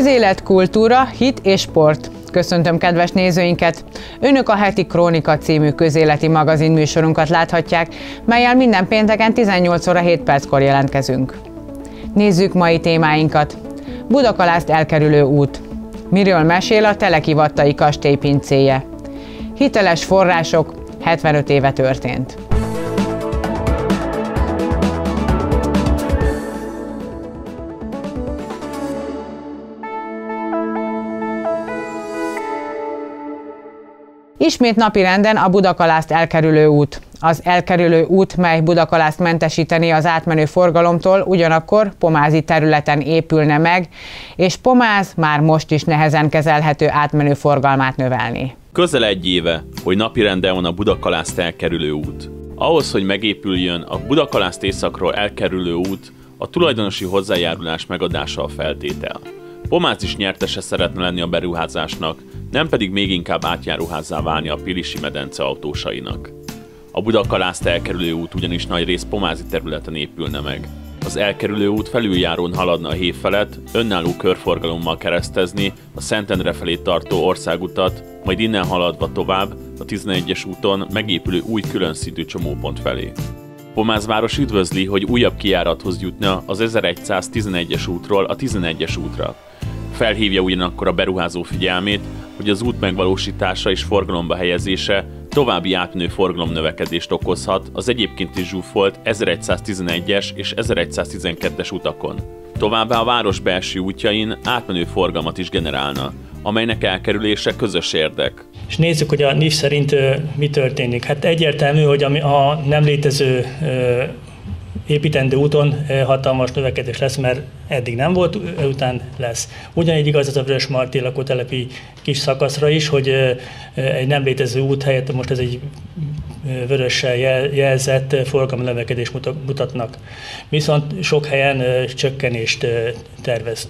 Közélet, kultúra, hit és sport. Köszöntöm kedves nézőinket! Önök a Heti Krónika című közéleti magazin műsorunkat láthatják, mellyel minden pénteken 18 óra 7 perckor jelentkezünk. Nézzük mai témáinkat. Budakalászt elkerülő út. Miről mesél a Telekivattai kastély pincéje? Hiteles források, 75 éve történt. Ismét napirenden a Budakalászt elkerülő út. Az elkerülő út, mely Budakalászt mentesítené az átmenő forgalomtól, ugyanakkor pomázi területen épülne meg, és Pomáz már most is nehezen kezelhető átmenő forgalmát növelni. Közel egy éve, hogy napirenden van a Budakalászt elkerülő út. Ahhoz, hogy megépüljön a Budakalászt északról elkerülő út, a tulajdonosi hozzájárulás megadása a feltétel. Pomáz is nyertese szeretne lenni a beruházásnak, nem pedig még inkább átjáróházzá válni a Pilisi medence autósainak. A Budakalászt elkerülő út ugyanis nagy rész pomázi területen épülne meg. Az elkerülő út felüljárón haladna a hév felett, önálló körforgalommal keresztezni a Szentendre felé tartó országutat, majd innen haladva tovább a 11-es úton megépülő új különszintű csomópont felé. Pomáz város üdvözli, hogy újabb kijárathoz jutna az 1111-es útról a 11-es útra. Felhívja ugyanakkor a beruházó figyelmét, hogy az út megvalósítása és forgalomba helyezése további átmenő forgalomnövekedést okozhat az egyébként is zsúfolt 1111-es és 1112-es utakon. Továbbá a város belső útjain átmenő forgalmat is generálna, amelynek elkerülése közös érdek. És nézzük, hogy a NIF szerint mi történik. Hát egyértelmű, hogy a nem létező építendő úton hatalmas növekedés lesz, mert eddig nem volt, után lesz. Ugyanígy igaz ez a Vörösmarty lakótelepi kis szakaszra is, hogy egy nem létező út helyett most ez egy vörössel jelzett forgalmi növekedést mutatnak. Viszont sok helyen csökkenést tervez.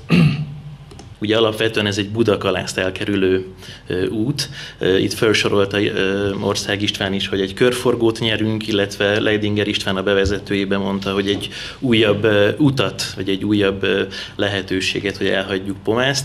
Ugye alapvetően ez egy Budakalászt elkerülő út. Itt felsorolta Ország István is, hogy egy körforgót nyerünk, illetve Leidinger István a bevezetőjében mondta, hogy egy újabb utat, vagy egy újabb lehetőséget, hogy elhagyjuk Pomászt.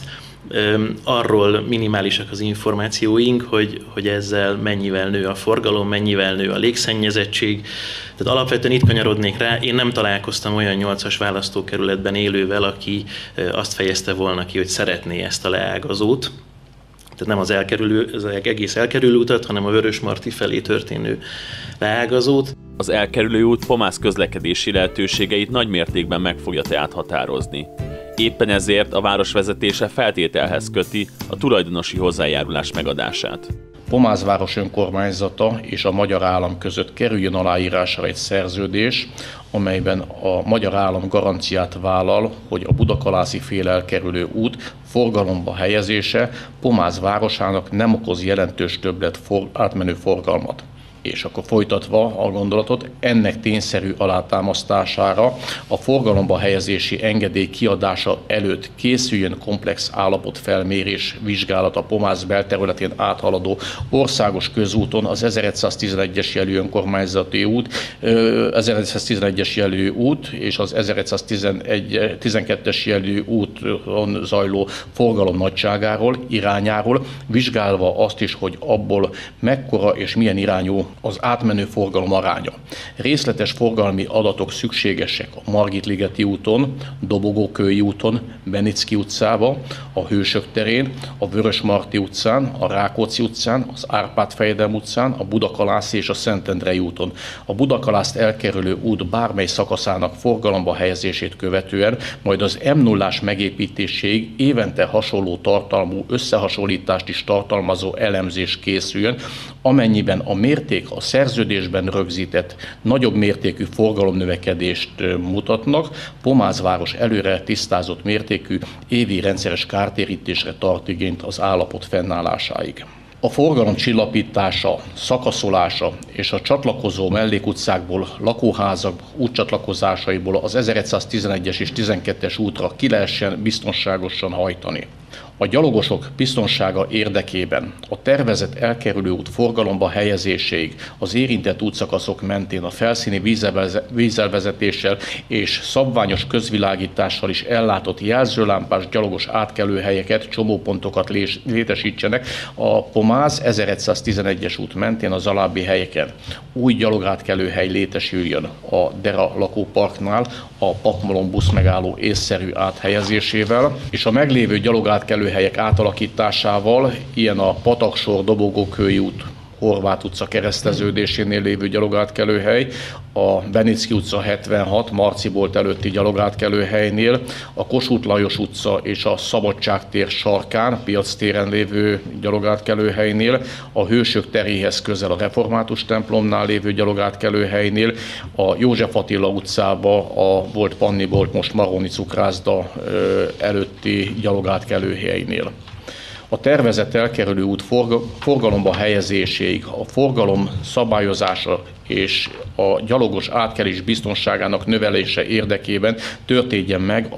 Arról minimálisak az információink, hogy ezzel mennyivel nő a forgalom, mennyivel nő a légszennyezettség. Tehát alapvetően itt kanyarodnék rá, én nem találkoztam olyan 8-as választókerületben élővel, aki azt fejezte volna ki, hogy szeretné ezt a leágazót. Tehát nem az egész elkerülő utat, hanem a Vörösmarty felé történő leágazót. Az elkerülő út Pomáz közlekedési lehetőségeit nagy mértékben meg fogja tehát határozni. Éppen ezért a város vezetése feltételhez köti a tulajdonosi hozzájárulás megadását. Pomáz város önkormányzata és a magyar állam között kerüljön aláírásra egy szerződés, amelyben a magyar állam garanciát vállal, hogy a budakalászi fél elkerülő út forgalomba helyezése Pomáz városának nem okoz jelentős többlet átmenő forgalmat. És akkor folytatva a gondolatot, ennek tényszerű alátámasztására a forgalomba helyezési engedély kiadása előtt készüljön komplex állapotfelmérés vizsgálata Pomáz belterületén áthaladó országos közúton, az 1111-es jelű önkormányzati út, 1111-es jelű út és az 1112-es jelű úton zajló forgalom nagyságáról, irányáról, vizsgálva azt is, hogy abból mekkora és milyen irányú az átmenő forgalom aránya. Részletes forgalmi adatok szükségesek a Margit-ligeti úton, Dobogókői úton, Benicki utcába, a Hősök terén, a Vörösmarty utcán, a Rákóczi utcán, az Árpád-fejedelem utcán, a Budakalászi és a Szentendrei úton. A Budakalászt elkerülő út bármely szakaszának forgalomba helyezését követően majd az M0-ás megépítéséig évente hasonló tartalmú összehasonlítást is tartalmazó elemzés készüljön, amennyiben a mérték a szerződésben rögzített nagyobb mértékű forgalomnövekedést mutatnak, Pomáz város előre tisztázott mértékű évi rendszeres kártérítésre tart igényt az állapot fennállásáig. A forgalom csillapítása, szakaszolása és a csatlakozó mellékutcákból, lakóházak útcsatlakozásaiból az 1111-es és 12-es útra ki lehessen biztonságosan hajtani. A gyalogosok biztonsága érdekében a tervezett elkerülő út forgalomba helyezéséig az érintett útszakaszok mentén a felszíni vízelvezetéssel és szabványos közvilágítással is ellátott jelzőlámpás gyalogos átkelőhelyeket, csomópontokat létesítsenek a Pomáz 1111-es út mentén az alábbi helyeken. Új gyalogátkelőhely létesüljön a Dera lakóparknál a Pakmalom buszmegálló észszerű áthelyezésével, és a meglévő gyalogátkelőhelyek átalakításával, ilyen a Pataksor, Dobogókői út, Horváth utca kereszteződésénél lévő gyalogátkelőhely, a Benicki utca 76 Marcibolt előtti gyalogátkelőhelynél, a Kossuth Lajos utca és a Szabadságtér sarkán, Piactéren lévő gyalogátkelőhelynél, a Hősök teréhez közel a Református templomnál lévő gyalogátkelőhelynél, a József Attila utcába a volt Pannibolt, most Maroni cukrászda előtti gyalogátkelőhelynél. A tervezett elkerülő út forgalomba helyezéséig a forgalom szabályozása és a gyalogos átkelés biztonságának növelése érdekében történjen meg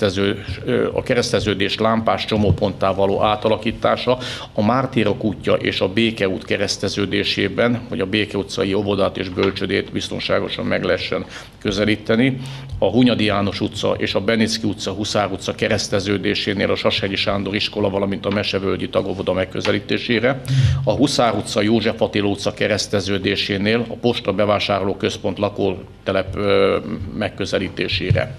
a kereszteződés lámpás csomóponttá való átalakítása a Mártírok útja és a Béke út kereszteződésében, hogy a Béke utcai óvodát és bölcsödét biztonságosan meg lehessen közelíteni, a Hunyadi János utca és a Benicki utca, Huszár utca kereszteződésénél a Sashegyi Sándor iskola, valamint a Mesevölgyi tagóvoda megközelítésére, a Huszár utca, József Attila utca kereszteződésénél a Posta bevásárlóközpont lakótelep megközelítésére.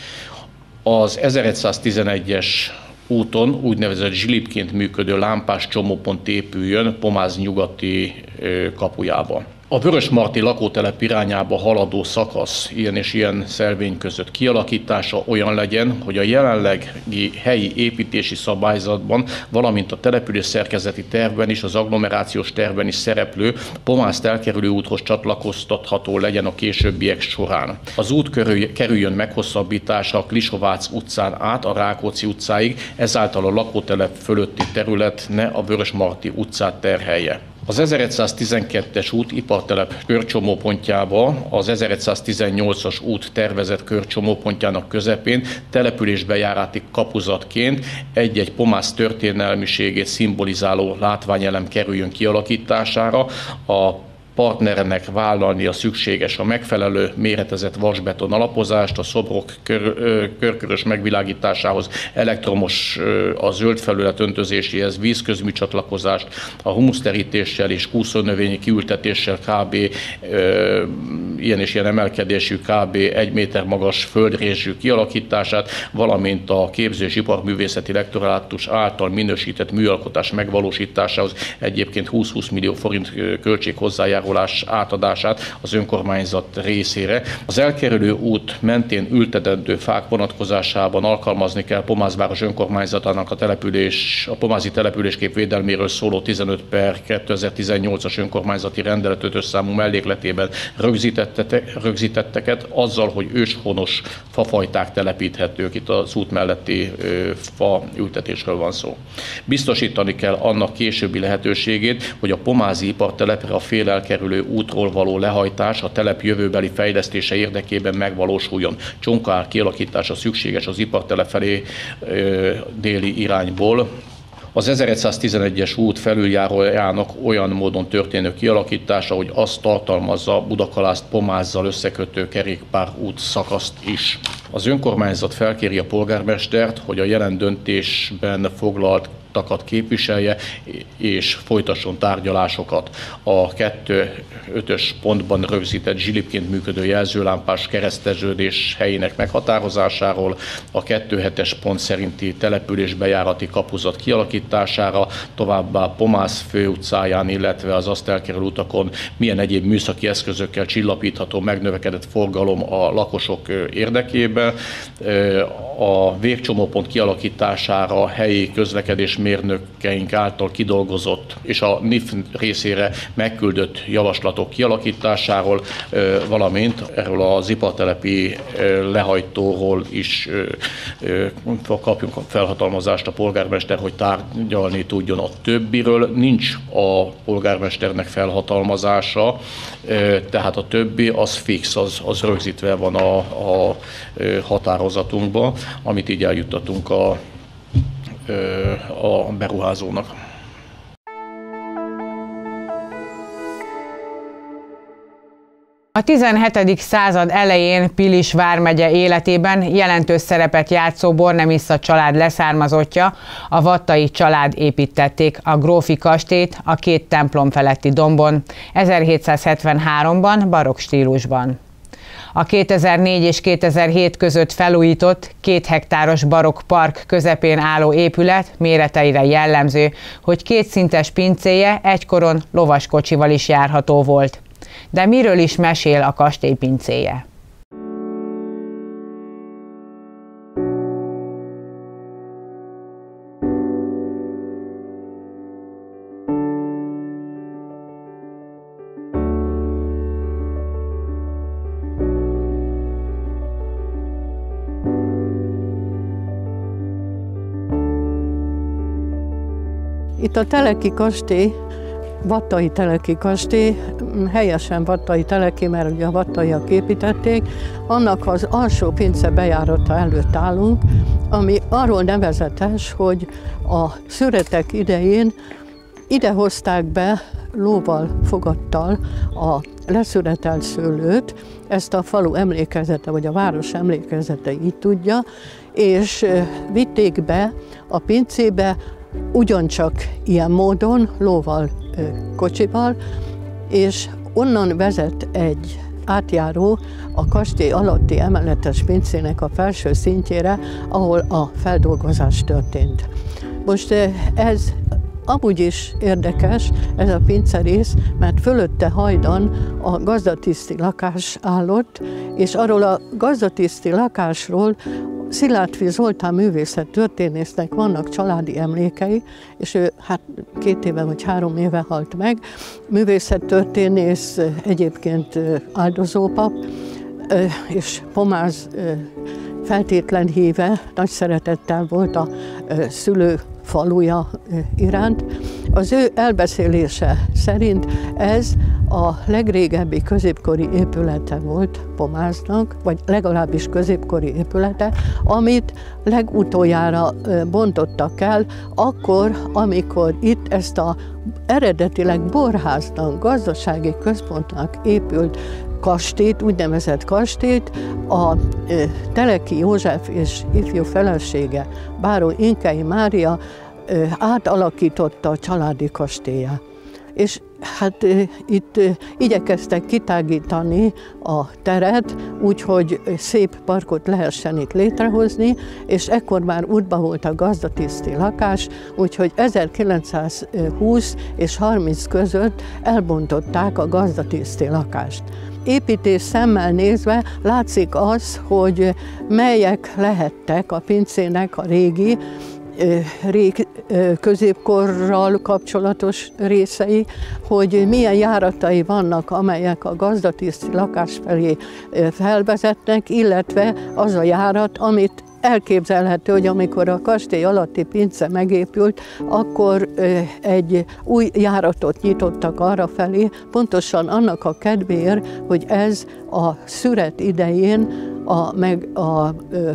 Az 1111-es úton úgynevezett zsilipként működő lámpás csomópont épüljön Pomáz nyugati kapujába. A Vörösmarty lakótelep irányába haladó szakasz ilyen és ilyen szelvény között kialakítása olyan legyen, hogy a jelenlegi helyi építési szabályzatban, valamint a település szerkezeti tervben is, az agglomerációs tervben is szereplő Pomázt elkerülő úthoz csatlakoztatható legyen a későbbiek során. Az út kerüljön meghosszabbításra a Klisovác utcán át a Rákóczi utcáig, ezáltal a lakótelep fölötti terület ne a Vörösmarty utcát terhelje. Az 1112-es út ipartelep körcsomópontjába az 1118-as út tervezett körcsomópontjának közepén településbejárati kapuzatként egy-egy Pomáz történelmiségét szimbolizáló látványelem kerüljön kialakítására, a partnernek vállalnia szükséges a megfelelő méretezett vasbeton alapozást, a szobrok körkörös megvilágításához, elektromos a zöld felület öntözéséhez, vízközműcsatlakozást, a humuszterítéssel és kúszónövényi kiültetéssel kb. Ilyen és ilyen emelkedésű kb. 1 méter magas földrészsű kialakítását, valamint a képző- és iparművészeti lektorátus által minősített műalkotás megvalósításához egyébként 20-20 millió forint költség hozzájárulás átadását az önkormányzat részére. Az elkerülő út mentén ültetendő fák vonatkozásában alkalmazni kell Pomáz város önkormányzatának a pomázi településkép védelméről szóló 15/2018-as önkormányzati rendelet 5-ös számú mellékletében rögzítetteket, azzal, hogy őshonos fafajták telepíthetők, itt az út melletti fa ültetésről van szó. Biztosítani kell annak későbbi lehetőségét, hogy a pomázi ipartelepre a fél elkerülő útról való lehajtás a telep jövőbeli fejlesztése érdekében megvalósuljon. Csonkár kialakítása szükséges az ipartelep felé déli irányból. Az 1111-es út felüljárójának olyan módon történő kialakítása, hogy azt tartalmazza Budakalászt Pomázzal összekötő kerékpárút szakaszt is. Az önkormányzat felkéri a polgármestert, hogy a jelen döntésben foglaltakat képviselje és folytasson tárgyalásokat. A 2.5-ös pontban rögzített zsilipként működő jelzőlámpás kereszteződés helyének meghatározásáról, a 2.7-es pont szerinti településbejárati kapuzat kialakítására, továbbá Pomáz főutcáján, illetve az azt elkerülő utakon milyen egyéb műszaki eszközökkel csillapítható megnövekedett forgalom a lakosok érdekében. A végcsomópont kialakításására helyi közlekedésmérnökeink által kidolgozott és a NIF részére megküldött javaslatok kialakításáról, valamint erről az ipartelepi lehajtóról is kapjunk felhatalmazást a polgármester, hogy tárgyalni tudjon. A többiről nincs a polgármesternek felhatalmazása, tehát a többi az fix, az rögzítve van a határozatunkba, amit így eljuttatunk a a beruházónak. A 17. század elején Pilis vármegye életében jelentős szerepet játszó Bornemissza család leszármazottja, a Vattai család építették a grófi kastélyt a két templom feletti dombon 1773-ban barokk stílusban. A 2004 és 2007 között felújított 2 hektáros barokk park közepén álló épület méreteire jellemző, hogy 2 szintes pincéje egykoron lovaskocsival is járható volt. De miről is mesél a kastély pincéje? Itt a Teleki kastély, Vattai Teleki kastély, helyesen Vattai Teleki, mert ugye a vattaiak építették, annak az alsó pince bejárata előtt állunk, ami arról nevezetes, hogy a szüretek idején ide hozták be lóval, fogattal a leszüretelt szőlőt, ezt a falu emlékezete, vagy a város emlékezete így tudja, és vitték be a pincébe, ugyancsak ilyen módon, lóval, kocsival, és onnan vezet egy átjáró a kastély alatti emeletes pincének a felső szintjére, ahol a feldolgozás történt. Most ez amúgy is érdekes, ez a pincerész, mert fölötte hajdan a gazdatiszti lakás állott, és arról a gazdatiszti lakásról Szilárdfi Zoltán művészettörténésznek vannak családi emlékei, és ő 2 éve vagy 3 éve halt meg. Művészettörténész, egyébként áldozópap, és Pomáz feltétlen híve, nagy szeretettel volt a szülő faluja iránt. Az ő elbeszélése szerint ez a legrégebbi középkori épülete volt Pomáznak, vagy legalábbis középkori épülete, amit legutoljára bontottak el, akkor, amikor itt ezt a eredetileg borháznak, gazdasági központnak épült kastélyt, úgynevezett kastélyt, a Teleki József és ifjú felesége, báró Inkei Mária átalakította a családi kastélyá. És hát itt igyekeztek kitágítani a teret, úgyhogy szép parkot lehessen itt létrehozni, és ekkor már útban volt a gazdatiszti lakás, úgyhogy 1920 és 30 között elbontották a gazdatiszti lakást. Építés szemmel nézve látszik az, hogy melyek lehettek a pincének a régi középkorral kapcsolatos részei, hogy milyen járatai vannak, amelyek a gazdatiszti lakás felé felvezetnek, illetve az a járat, amit elképzelhető, hogy amikor a kastély alatti pince megépült, akkor egy új járatot nyitottak arra felé, pontosan annak a kedvéért, hogy ez a szüret idején a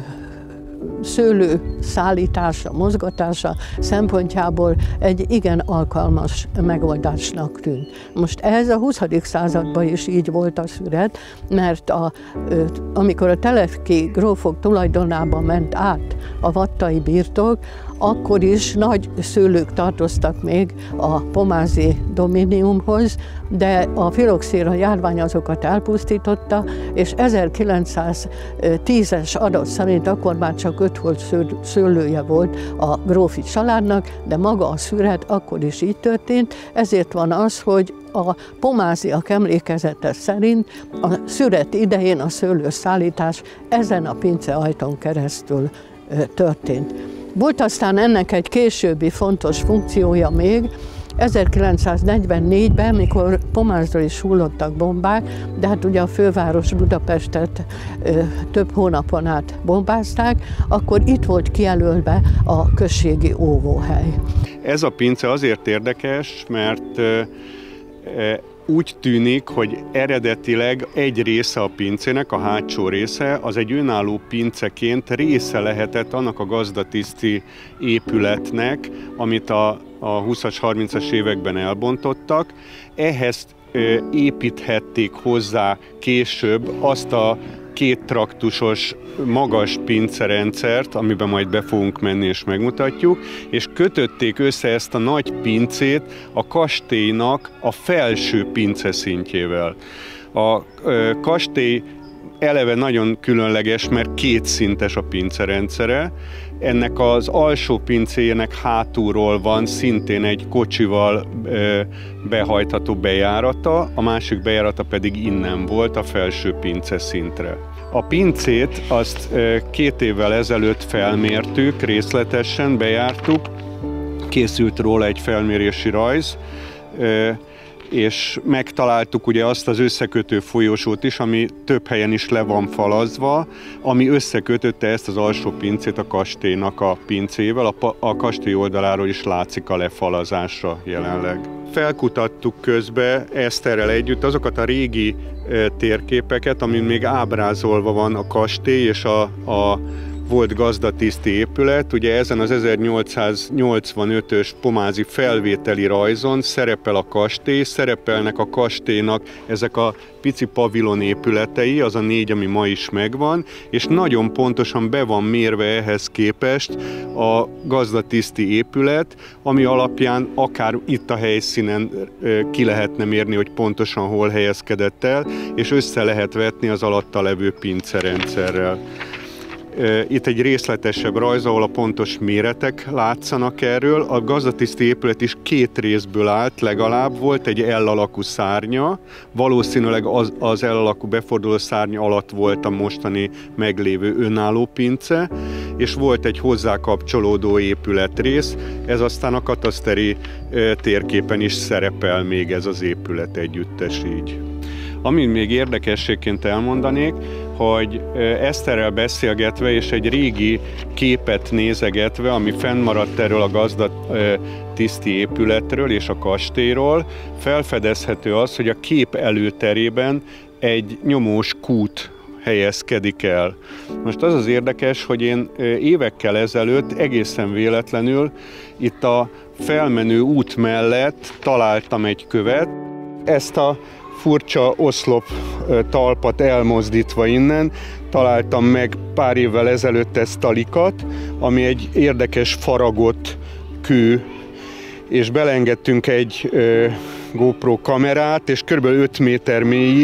szőlő szállítása, mozgatása szempontjából egy igen alkalmas megoldásnak tűnt. Most ez a 20. században is így volt a szüret, mert amikor a teleki grófok tulajdonába ment át a vattai birtok, akkor is nagy szőlők tartoztak még a pomázi dominiumhoz, de a filoxéra járvány azokat elpusztította, és 1910-es adat szerint akkor már csak 5 volt szőlője volt a grófi családnak, de maga a szüret akkor is így történt, ezért van az, hogy a pomáziak emlékezete szerint a szüret idején a szőlőszállítás ezen a pinceajtón keresztül történt. Volt aztán ennek egy későbbi fontos funkciója még, 1944-ben, mikor Pomázra is hullottak bombák, de hát ugye a főváros Budapestet több hónapon át bombázták, akkor itt volt kijelölve a községi óvóhely. Ez a pince azért érdekes, mert úgy tűnik, hogy eredetileg egy része a pincének, a hátsó része, az egy önálló pinceként része lehetett annak a gazdatiszti épületnek, amit a 20-as, 30-as években elbontottak. Ehhez építhették hozzá később azt a kéttraktusos, magas pincerendszert, amiben majd be fogunk menni és megmutatjuk, és kötötték össze ezt a nagy pincét a kastélynak a felső pince szintjével. A kastély eleve nagyon különleges, mert kétszintes a pincerendszere. Ennek az alsó pincéjének hátulról van szintén egy kocsival behajtható bejárata, a másik bejárata pedig innen volt a felső pince szintre. A pincét azt 2 évvel ezelőtt felmértük, részletesen bejártuk, készült róla egy felmérési rajz, és megtaláltuk ugye azt az összekötő folyosót is, ami több helyen is le van falazva, ami összekötötte ezt az alsó pincét a kastélynak a pincével. A kastély oldaláról is látszik a lefalazásra jelenleg. Felkutattuk közben Eszterrel együtt azokat a régi térképeket, amin még ábrázolva van a kastély és a volt gazdatiszti épület. Ugye ezen az 1885-ös pomázi felvételi rajzon szerepel a kastély, szerepelnek a kastélynak ezek a pici pavilon épületei, az a 4, ami ma is megvan, és nagyon pontosan be van mérve ehhez képest a gazdatiszti épület, ami alapján akár itt a helyszínen ki lehetne mérni, hogy pontosan hol helyezkedett el, és össze lehet vetni az alatta levő pincerendszerrel. Itt egy részletesebb rajz, ahol a pontos méretek látszanak erről. A gazdatiszti épület is 2 részből állt, legalább volt egy L-alakú szárnya, valószínűleg az L-alakú beforduló szárnya alatt volt a mostani meglévő önálló pince, és volt egy hozzá kapcsolódó épületrész, ez aztán a kataszteri térképen is szerepel még ez az épület együttes így. Amit még érdekességként elmondanék, hogy Eszterrel beszélgetve és egy régi képet nézegetve, ami fennmaradt erről a gazdatiszti épületről és a kastélyról, felfedezhető az, hogy a kép előterében egy nyomós kút helyezkedik el. Most az az érdekes, hogy én évekkel ezelőtt egészen véletlenül itt a felmenő út mellett találtam egy követ. Ezt a furcsa oszlop talpat elmozdítva innen találtam meg pár évvel ezelőtt ezt a likat, ami egy érdekes faragott kő, és belengedtünk egy GoPro kamerát, és kb. 5 méter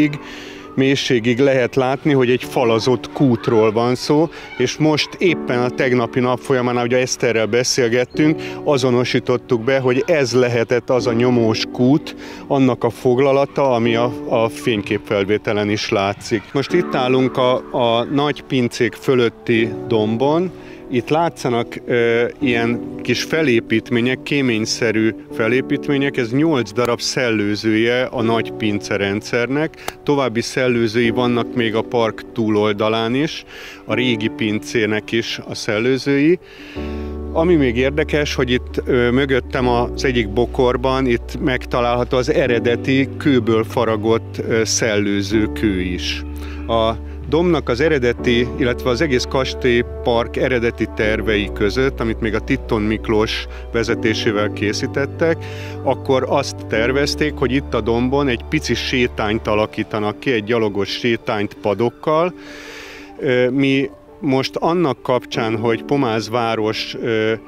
mélységig lehet látni, hogy egy falazott kútról van szó, és most éppen a tegnapi nap folyamán, ahogy Eszterrel beszélgettünk, azonosítottuk be, hogy ez lehetett az a nyomós kút, annak a foglalata, ami a fényképfelvételen is látszik. Most itt állunk a nagy pincék fölötti dombon. Itt látszanak ilyen kis felépítmények, kéményszerű felépítmények, ez 8 darab szellőzője a nagy pincerendszernek, további szellőzői vannak még a park túloldalán is, a régi pincének is a szellőzői. Ami még érdekes, hogy itt mögöttem az egyik bokorban itt megtalálható az eredeti kőből faragott szellőző kő is. A dombnak az eredeti, illetve az egész kastélypark eredeti tervei között, amit még a Titton Miklós vezetésével készítettek, akkor azt tervezték, hogy itt a dombon egy pici sétányt alakítanak ki, egy gyalogos sétányt padokkal. Mi most annak kapcsán, hogy Pomáz város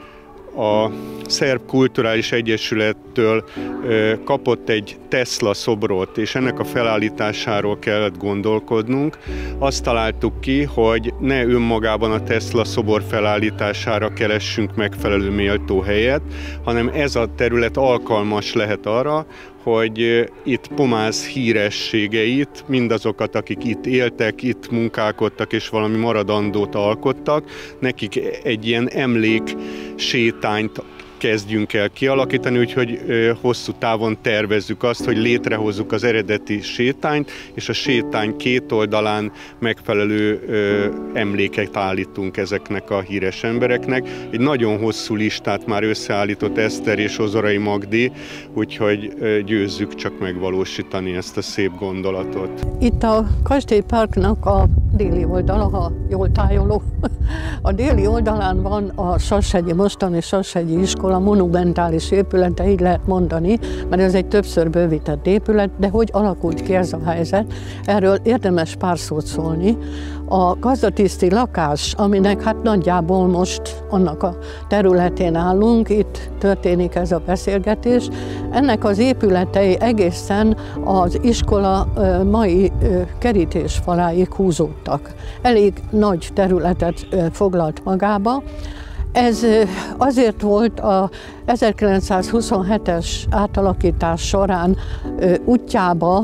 a Szerb Kulturális Egyesülettől kapott egy Tesla szobrot, és ennek a felállításáról kellett gondolkodnunk. Azt találtuk ki, hogy ne önmagában a Tesla szobor felállítására keressünk megfelelő méltó helyet, hanem ez a terület alkalmas lehet arra, hogy itt Pomáz hírességeit, mindazokat, akik itt éltek, itt munkálkodtak és valami maradandót alkottak, nekik egy ilyen emlék sétányt kezdjünk el kialakítani, úgyhogy hosszú távon tervezzük azt, hogy létrehozzuk az eredeti sétányt, és a sétány két oldalán megfelelő emléket állítunk ezeknek a híres embereknek. Egy nagyon hosszú listát már összeállított Eszter és Ozorai Magdi, úgyhogy győzzük csak megvalósítani ezt a szép gondolatot. Itt a kastélyparknak a déli oldala, ha jól tájolok, a déli oldalán van a Sashegyi, mostani Sashegyi iskola monumentális épülete, így lehet mondani, mert ez egy többször bővített épület, de hogy alakult ki ez a helyzet, erről érdemes pár szót szólni. A gazdatiszti lakás, aminek hát nagyjából most annak a területén állunk, itt történik ez a beszélgetés, ennek az épületei egészen az iskola mai kerítésfaláig húzódtak. Elég nagy területet foglalt magába. Ez azért volt a 1927-es átalakítás során útjába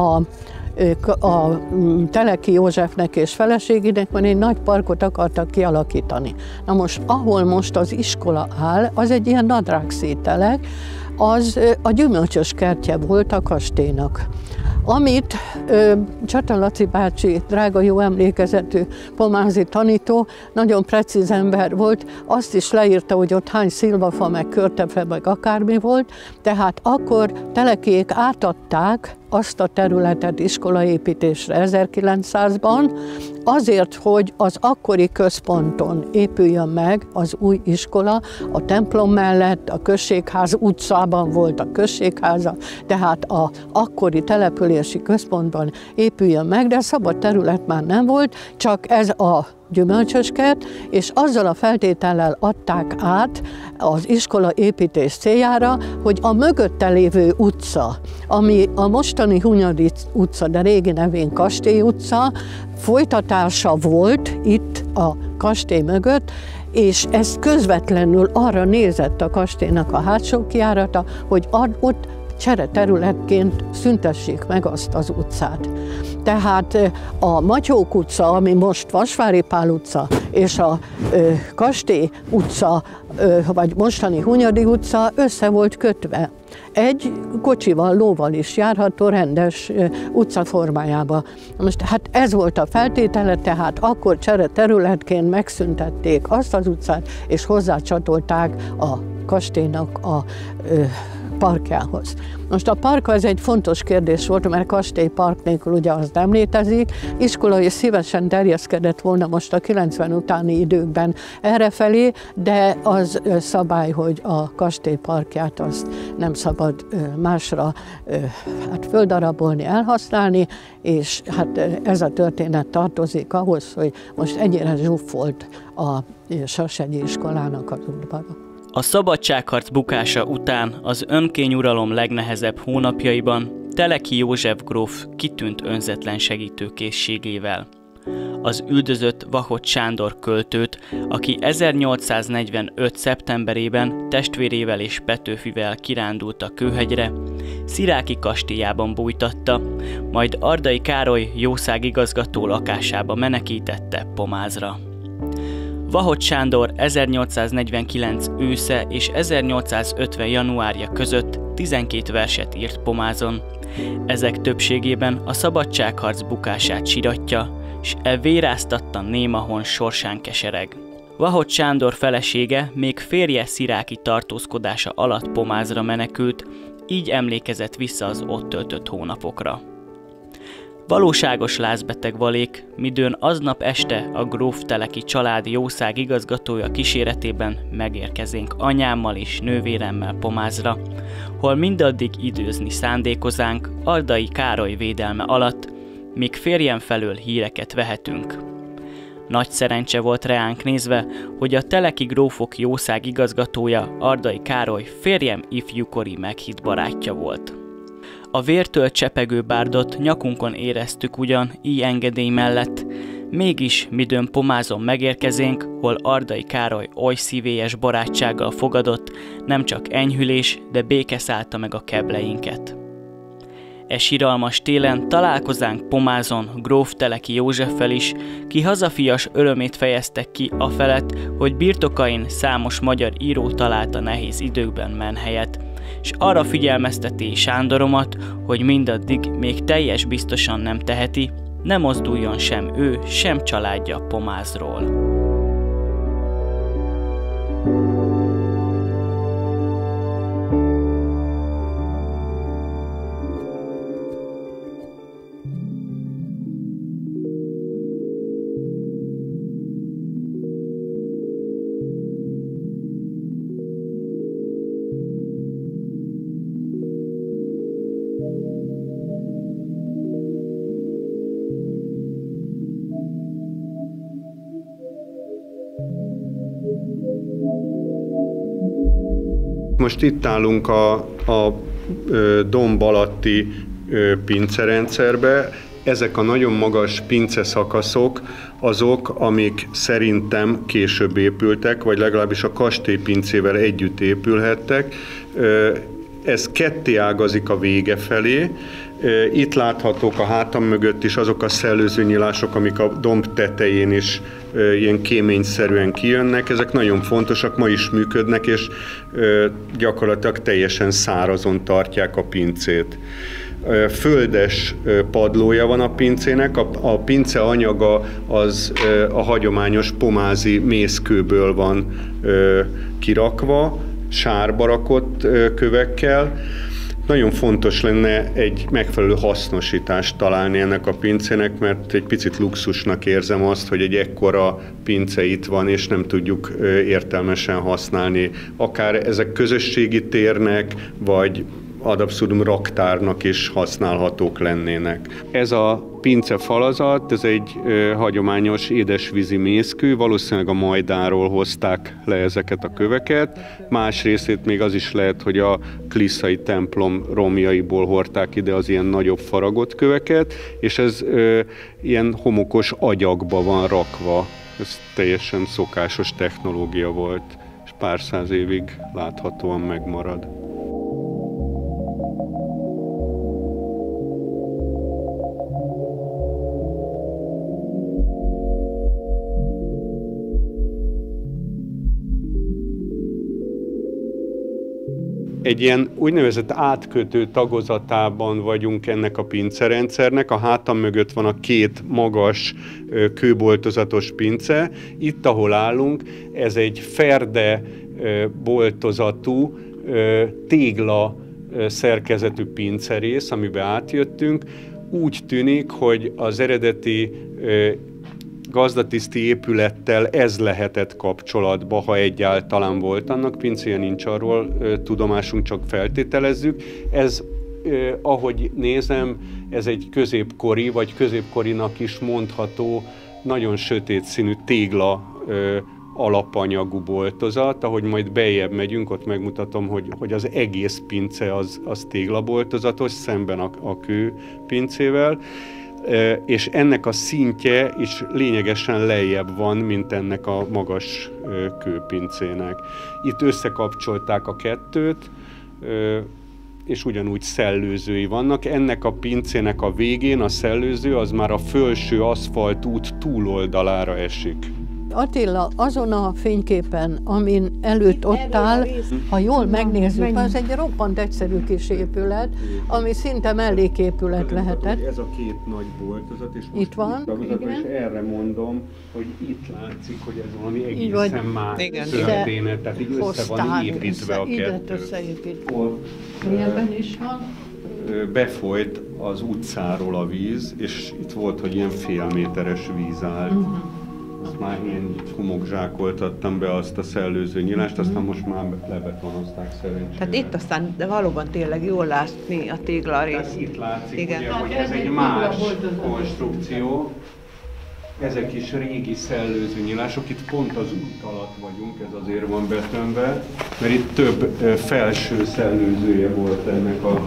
a Teleki Józsefnek és feleségének, mert egy nagy parkot akartak kialakítani. Na most, ahol most az iskola áll, az egy ilyen nadrágszételek, az a gyümölcsös kertje volt a kastélynak. Amit Csata Laci bácsi, drága jó emlékezetű pomázi tanító, nagyon precíz ember volt, azt is leírta, hogy ott hány szilvafa, meg körtefe, meg akármi volt, tehát akkor Telekiék átadták azt a területet iskolaépítésre 1900-ban, azért, hogy az akkori központon épüljön meg az új iskola, a templom mellett, a községház utcában volt a községháza, tehát az akkori települési központban épüljön meg, de szabad terület már nem volt, csak ez a gyümölcsöskert, és azzal a feltétellel adták át az iskola építés céljára, hogy a mögötte lévő utca, ami a mostani Hunyadi utca, de régi nevén Kastély utca, folytatása volt itt a kastély mögött, és ez közvetlenül arra nézett a kastélynak a hátsó kijárata, hogy ott csereterületként szüntessék meg azt az utcát. Tehát a Matyók utca, ami most Vasvári Pál utca, és a Kastély utca, vagy mostani Hunyadi utca össze volt kötve. Egy kocsival, lóval is járható rendes utca formájába. Most hát ez volt a feltétele, tehát akkor csereterületként megszüntették azt az utcát, és hozzácsatolták a kastélynak a parkjához. Most a park az egy fontos kérdés volt, mert kastély park nélkül ugye az nem létezik. Iskola is szívesen terjeszkedett volna most a 90 utáni időkben errefelé, de az szabály, hogy a kastély parkját azt nem szabad másra földarabolni, elhasználni, és hát ez a történet tartozik ahhoz, hogy most ennyire zsúfolt a Sashegyi iskolának az udvara. A szabadságharc bukása után az önkényuralom legnehezebb hónapjaiban Teleki József gróf kitűnt önzetlen segítőkészségével. Az üldözött Vahot Sándor költőt, aki 1845. szeptemberében testvérével és Petőfivel kirándult a Kőhegyre, Sziráki kastélyában bújtatta, majd Ardai Károly jószágigazgató lakásába menekítette Pomázra. Vahot Sándor 1849 ősze és 1850 januárja között 12 verset írt Pomázon. Ezek többségében a szabadságharc bukását siratja, s véráztattan némahon sorsán kesereg. Vahot Sándor felesége még férje Sziráki tartózkodása alatt Pomázra menekült, így emlékezett vissza az ott töltött hónapokra. Valóságos lázbeteg valék, midőn aznap este a gróf Teleki család jószág igazgatója kíséretében megérkezénk anyámmal és nővéremmel Pomázra, hol mindaddig időzni szándékozánk Ardai Károly védelme alatt, míg férjem felől híreket vehetünk. Nagy szerencse volt reánk nézve, hogy a teleki grófok jószág igazgatója Ardai Károly férjem ifjúkori meghitt barátja volt. A vértől csepegő bárdot nyakunkon éreztük ugyan így engedély mellett, mégis midőn Pomázon megérkezénk, hol Ardai Károly oly szívélyes barátsággal fogadott, nem csak enyhülés, de béke szállta meg a kebleinket. E siralmas télen találkozánk pomázon gróf Teleki Józseffel is, ki hazafias örömét fejezte ki afelett, hogy birtokain számos magyar író találta nehéz időkben menhelyet, és arra figyelmezteti Sándoromat, hogy mindaddig még teljes biztosan nem teheti, ne mozduljon sem ő, sem családja Pomázról. Most itt állunk a domb alatti pincerendszerbe. Ezek a nagyon magas pinceszakaszok azok, amik szerintem később épültek, vagy legalábbis a kastélypincével együtt épülhettek. Ez ketté ágazik a vége felé. Itt láthatók a hátam mögött is azok a szellőzőnyílások, amik a domb tetején is ilyen kéményszerűen kijönnek. Ezek nagyon fontosak, ma is működnek, és gyakorlatilag teljesen szárazon tartják a pincét. Földes padlója van a pincének, a pince anyaga az a hagyományos pomázi mészkőből van kirakva, sárba rakott kövekkel. Nagyon fontos lenne egy megfelelő hasznosítást találni ennek a pincének, mert egy picit luxusnak érzem azt, hogy egy ekkora pince itt van, és nem tudjuk értelmesen használni. Akár ezek közösségi térnek, vagy ad abszurdum raktárnak is használhatók lennének. Ez a pince falazat, ez egy hagyományos édesvízi mészkő, valószínűleg a Majdáról hozták le ezeket a köveket. Más részét még az is lehet, hogy a klisszai templom romjaiból hordták ide az ilyen nagyobb faragott köveket, és ez ilyen homokos agyagba van rakva. Ez teljesen szokásos technológia volt, és pár száz évig láthatóan megmarad. Egy ilyen úgynevezett átkötő tagozatában vagyunk ennek a pincerendszernek. A hátam mögött van a két magas kőboltozatos pince. Itt, ahol állunk, ez egy ferde boltozatú tégla szerkezetű pincerész, amiben átjöttünk. Úgy tűnik, hogy az eredeti gazdatiszti épülettel ez lehetett kapcsolatba, ha egyáltalán volt. Annak pincéje nincs, arról tudomásunk, csak feltételezzük. Ez, ahogy nézem, ez egy középkori, vagy középkorinak is mondható, nagyon sötét színű tégla alapanyagú boltozat. Ahogy majd beljebb megyünk, ott megmutatom, hogy az egész pince az téglaboltozatos, szemben a kőpincével. És ennek a szintje is lényegesen lejjebb van, mint ennek a magas kőpincének. Itt összekapcsolták a kettőt, és ugyanúgy szellőzői vannak. Ennek a pincének a végén a szellőző az már a felső aszfaltút túloldalára esik. Attila, azon a fényképen, amin előtt ott áll, ha jól megnézzük, az egy roppant egyszerű kis épület, ami szinte melléképület lehetett. Ez a két nagy boltozat, és most itt van, és erre mondom, hogy itt látszik, hogy ez valami egészen más történet, tehát így össze van építve a kettő. Milyenben is van? Befolyt az utcáról a víz, és itt volt, hogy ilyen félméteres víz állt. Azt már én homokzsákoltattam be azt a szellőző nyilást, aztán most már lebetonozták szerencsére. Tehát itt aztán de valóban tényleg jól látni a téglarész. Itt látszik, igen. Ugye, hogy ez egy más konstrukció. Ezek is régi szellőző nyilások, itt pont az út alatt vagyunk, ez azért van betömve, mert itt több felső szellőzője volt ennek a...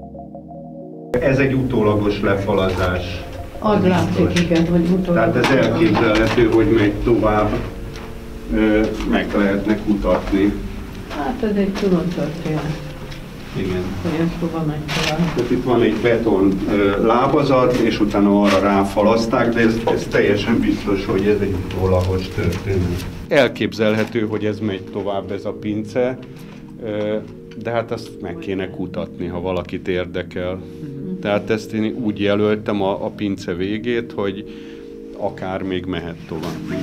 Ez egy utólagos lefalazás. Az látszik, igen, hogy utolsó. Tehát ez elképzelhető, hogy megy tovább, meg lehetne kutatni. Hát ez egy külön történet. Igen. Hogy ez hova megy tovább. Tehát itt van egy beton lábazat, és utána arra ráfalazták, de ez teljesen biztos, hogy ez egy utólagos történet. Elképzelhető, hogy ez megy tovább ez a pince, de hát azt meg kéne kutatni, ha valakit érdekel. Tehát ezt én úgy jelöltem a pince végét, hogy akár még mehet tovább.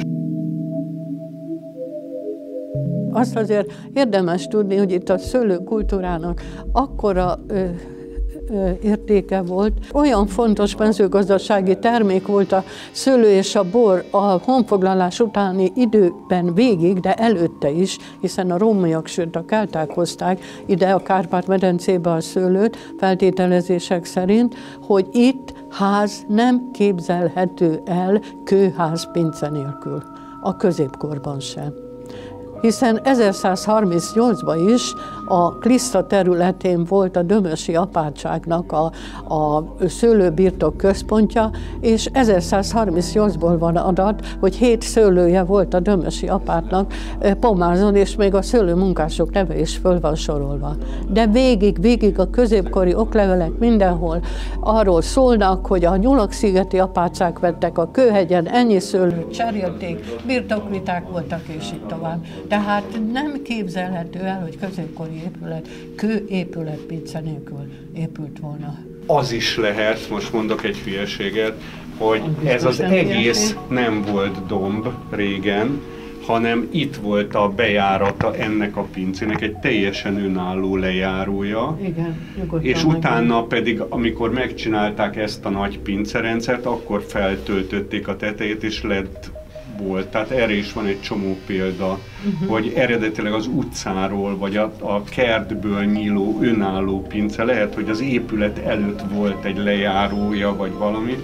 Azt azért érdemes tudni, hogy itt a szőlőkultúrának akkora értéke volt. Olyan fontos mezőgazdasági termék volt a szőlő és a bor a honfoglalás utáni időben végig, de előtte is, hiszen a rómaiak, sőt a kelták hozták ide a Kárpát-medencébe a szőlőt, feltételezések szerint, hogy itt ház nem képzelhető el kőház pince nélkül, a középkorban sem. Hiszen 1138-ban is a Kliszta területén volt a dömösi apátságnak a szőlőbirtok központja, és 1138-ból van adat, hogy 7 szőlője volt a dömösi apátnak Pomázon, és még a szőlőmunkások neve is föl van sorolva. De végig a középkori oklevelek mindenhol arról szólnak, hogy a Nyulak-szigeti apátság vettek a Kőhegyen, ennyi szőlőt cserélték, birtokviták voltak, és így tovább. Tehát nem képzelhető el, hogy középkori épület, kőépület pince nélkül épült volna. Az is lehet, most mondok egy hülyeséget, hogy ez az egész nem volt domb régen, hanem itt volt a bejárata ennek a pincének, egy teljesen önálló lejárója. Igen, és utána pedig, amikor megcsinálták ezt a nagy pincerendszert, akkor feltöltötték a tetejét, és lett volt. Tehát erre is van egy csomó példa, hogy eredetileg az utcáról, vagy a kertből nyíló önálló pince, lehet, hogy az épület előtt volt egy lejárója, vagy valami.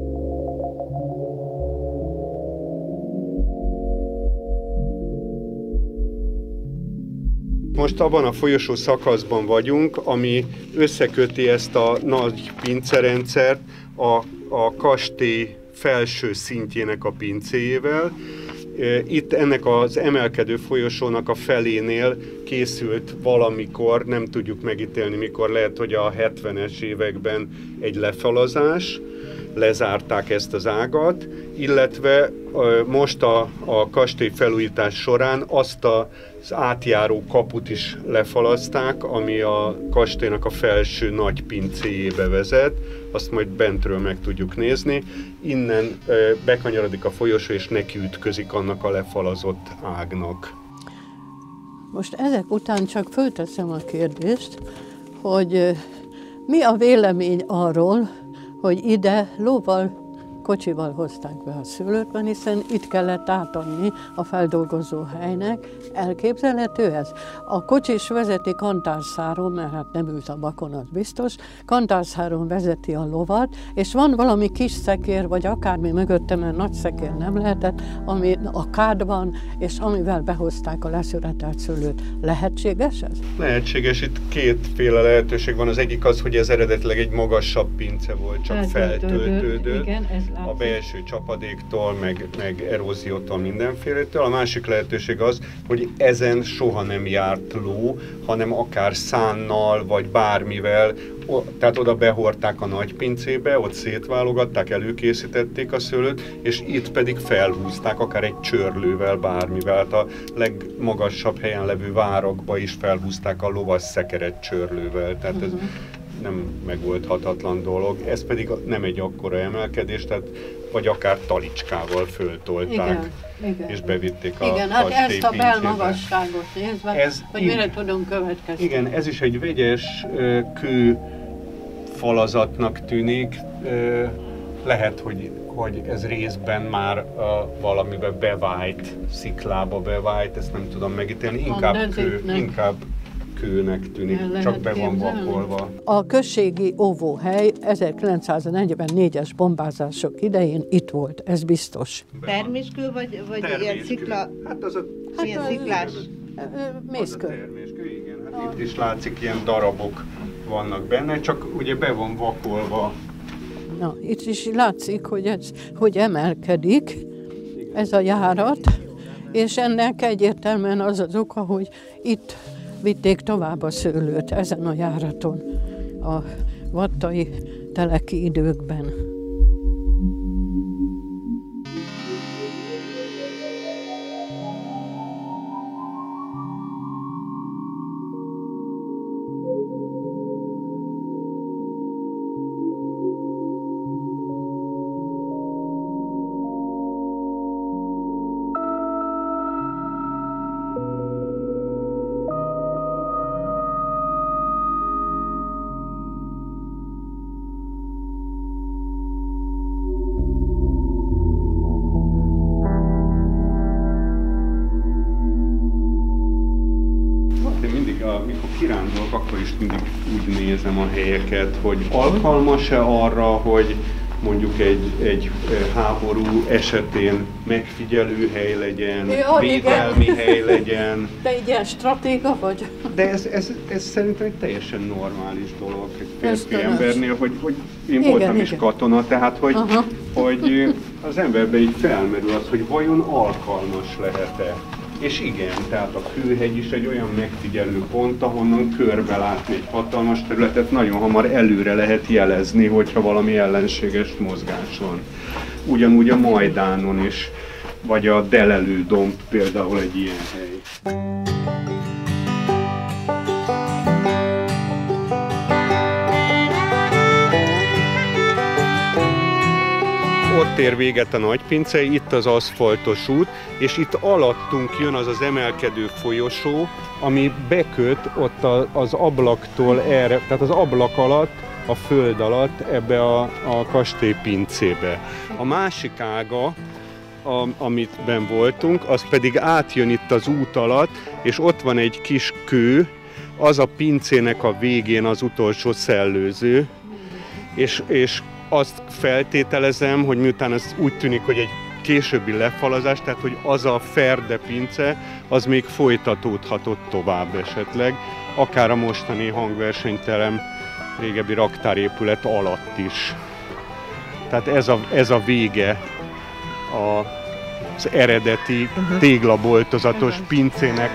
Most abban a folyosó szakaszban vagyunk, ami összeköti ezt a nagy pincerendszert a kastély felső szintjének a pincéjével. Itt ennek az emelkedő folyosónak a felénél készült valamikor, nem tudjuk megítélni mikor, lehet, hogy a 70-es években egy lefalazás, lezárták ezt az ágat, illetve most a kastély felújítás során azt az átjáró kaput is lefalazták, ami a kastélynak a felső nagy pincéjébe vezet, azt majd bentről meg tudjuk nézni. Innen bekanyarodik a folyosó, és nekiütközik annak a lefalazott ágnak. Most ezek után csak fölteszem a kérdést, hogy mi a vélemény arról, hogy ide lóval, kocsival hozták be a szőlőt, hiszen itt kellett átadni a feldolgozó helynek. Elképzelhető ez? A kocsis vezeti kantárszáron, mert hát nem ült a bakon, az biztos, kantárszáron vezeti a lovat, és van valami kis szekér, vagy akármi mögötte, mert nagy szekér nem lehetett, ami a kádban, és amivel behozták a leszületelt szőlőt. Lehetséges ez? Lehetséges, itt kétféle lehetőség van. Az egyik az, hogy ez eredetileg egy magasabb pince volt, csak feltöltődött. Igen, ez a belső csapadéktól, meg eróziótól, mindenfélétől. A másik lehetőség az, hogy ezen soha nem járt ló, hanem akár szánnal, vagy bármivel, tehát oda behordták a nagy pincébe, ott szétválogatták, előkészítették a szőlőt, és itt pedig felhúzták, akár egy csörlővel, bármivel. Hát a legmagasabb helyen levő várakba is felhúzták a lovas szekeret csörlővel. Tehát ez nem megoldhatatlan dolog. Ez pedig nem egy akkora emelkedés, tehát vagy akár talicskával föltolták, igen, és bevitték a kastély hát ezt a belmagasságot nézve, hogy mire tudunk következni. Igen, ez is egy vegyes kő falazatnak tűnik. Lehet, hogy ez részben már valamibe bevájt, sziklába bevájt, ezt nem tudom megítélni, inkább kőnek tűnik, csak be van vakolva. A községi óvóhely 1944-es bombázások idején itt volt, ez biztos. Terméskő vagy ilyen szikla? Hát az ilyen sziklás. Mészkő. Terméskő, igen. Hát itt is látszik, ilyen darabok vannak benne, csak ugye be van vakolva. Na, itt is látszik, hogy emelkedik ez a járat, és ennek egyértelműen az az oka, hogy itt vitték tovább a szőlőt ezen a járaton, a vattai teleki időkben. Amikor kirándulok, akkor is mindig úgy nézem a helyeket, hogy alkalmas-e arra, hogy mondjuk egy háború esetén megfigyelő hely legyen, védelmi hely legyen. De egy ilyen stratéga vagy? De ez szerintem egy teljesen normális dolog egy férfi embernél, hogy én voltam is katona, tehát hogy az emberben így felmerül az, hogy vajon alkalmas lehet-e. És igen, tehát a Kőhegy is egy olyan megfigyelő pont, ahonnan körbe látni egy hatalmas területet, nagyon hamar előre lehet jelezni, hogyha valami ellenséges mozgás van. Ugyanúgy a Majdánon is, vagy a Delelő domb például egy ilyen hely. Ott ér véget a Nagypince, itt az aszfaltos út, és itt alattunk jön az az emelkedő folyosó, ami beköt ott az ablaktól erre, tehát az ablak alatt, a föld alatt ebbe a kastélypincébe. A másik ága, amit benn voltunk, az pedig átjön itt az út alatt, és ott van egy kis kő, az a pincének a végén az utolsó szellőző, és azt feltételezem, hogy miután ez úgy tűnik, hogy egy későbbi lefalazás, tehát hogy az a ferde pince, az még folytatódhatott tovább esetleg, akár a mostani hangversenyterem régebbi raktárépület alatt is. Tehát ez a vége az eredeti téglaboltozatos pincének.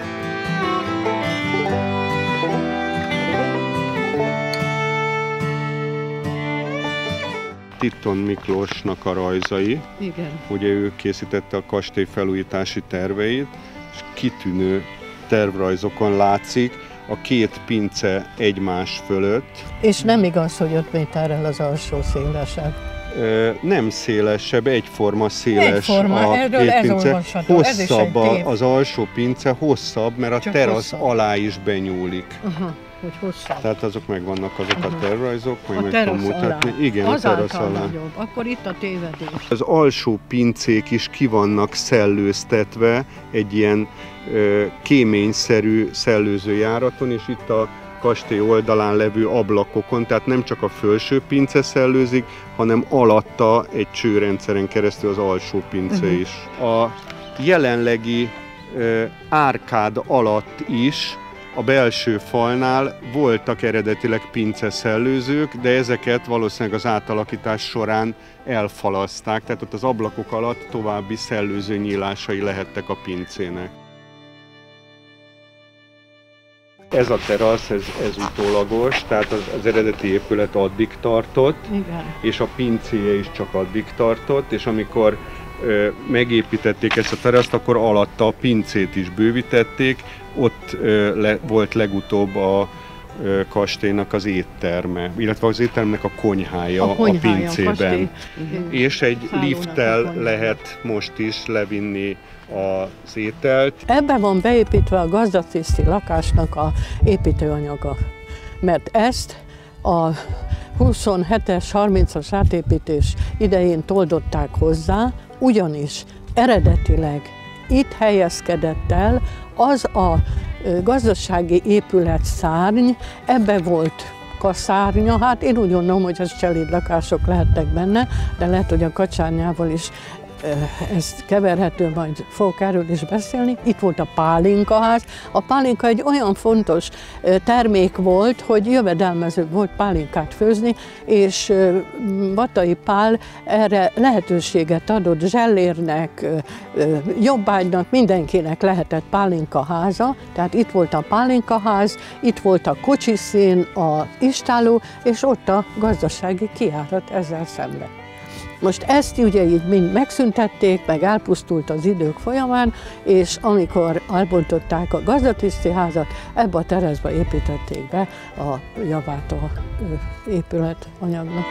Titton Miklósnak a rajzai. Igen. Ugye ő készítette a kastély felújítási terveit, és kitűnő tervrajzokon látszik a két pince egymás fölött. És nem igaz, hogy 5 méterrel az alsó szélesebb. Nem szélesebb, egyforma széles egyforma, a két pince. Hosszabb az alsó pince, hosszabb, mert a terasz alá is benyúlik. Hogy hosszabb. Tehát azok megvannak azok a tervrajzok, majd meg tudom mutatni. Alá. Igen, a terasz alá. Nagyobb. Akkor itt a tévedés. Az alsó pincék is ki vannak szellőztetve egy ilyen kéményszerű szellőzőjáraton, és itt a kastély oldalán levő ablakokon, tehát nem csak a felső pince szellőzik, hanem alatta egy csőrendszeren keresztül az alsó pince is. A jelenlegi árkád alatt is a belső falnál voltak eredetileg pinceszellőzők, de ezeket valószínűleg az átalakítás során elfalazták, tehát ott az ablakok alatt további szellőző nyílásai lehettek a pincének. Ez a terasz, ez utólagos, tehát az eredeti épület addig tartott, igen, és a pincéje is csak addig tartott, és amikor megépítették ezt a teraszt, akkor alatta a pincét is bővítették, ott volt legutóbb a kastélynak az étterme, illetve az étteremnek a konyhája a pincében. És egy lifttel lehet most is levinni az ételt. Ebben van beépítve a gazdatiszti lakásnak a építőanyaga, mert ezt a 27-es, 30-as átépítés idején toldották hozzá, ugyanis eredetileg itt helyezkedett el az a gazdasági épület szárny, ebbe volt kaszárnya, hát én úgy gondolom, hogy az cselédlakások lehettek benne, de lehet, hogy a kacsárnyával is ez keverhető, majd fogok erről is beszélni. Itt volt a pálinkaház. A pálinka egy olyan fontos termék volt, hogy jövedelmező volt pálinkát főzni, és Vattai Pál erre lehetőséget adott Zsellérnek, jobbágynak, mindenkinek lehetett pálinkaháza, tehát itt volt a pálinkaház, itt volt a kocsiszín, az istálló, és ott a gazdasági kijárat ezzel szemben. Most ezt ugye így mind megszüntették, meg elpusztult az idők folyamán, és amikor elbontották a gazdatiszti házat, ebbe a teraszba építették be a javát a épületanyagnak.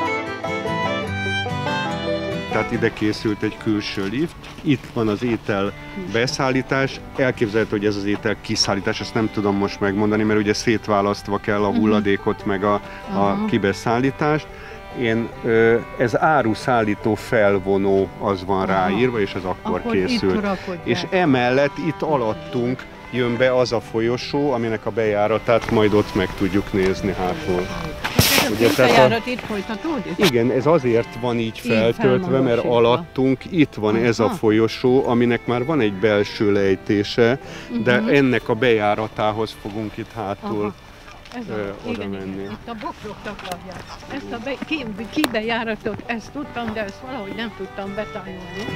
Tehát ide készült egy külső lift, itt van az étel beszállítás, elképzelhető, hogy ez az étel kiszállítás, ezt nem tudom most megmondani, mert ugye szétválasztva kell a hulladékot meg a kibeszállítást. Ez áruszállító felvonó, az van ráírva, és ez akkor készült. És emellett itt alattunk jön be az a folyosó, aminek a bejáratát majd ott meg tudjuk nézni hátul. Ugye, a bejárat itt folytatódik? Igen, ez azért van így feltöltve, mert alattunk itt van ez a folyosó, aminek már van egy belső lejtése, de ennek a bejáratához fogunk itt hátul oda menni. Itt a bokrok takarják. Ezt a kibejáratot, ezt tudtam, de ezt valahogy nem tudtam betájolni.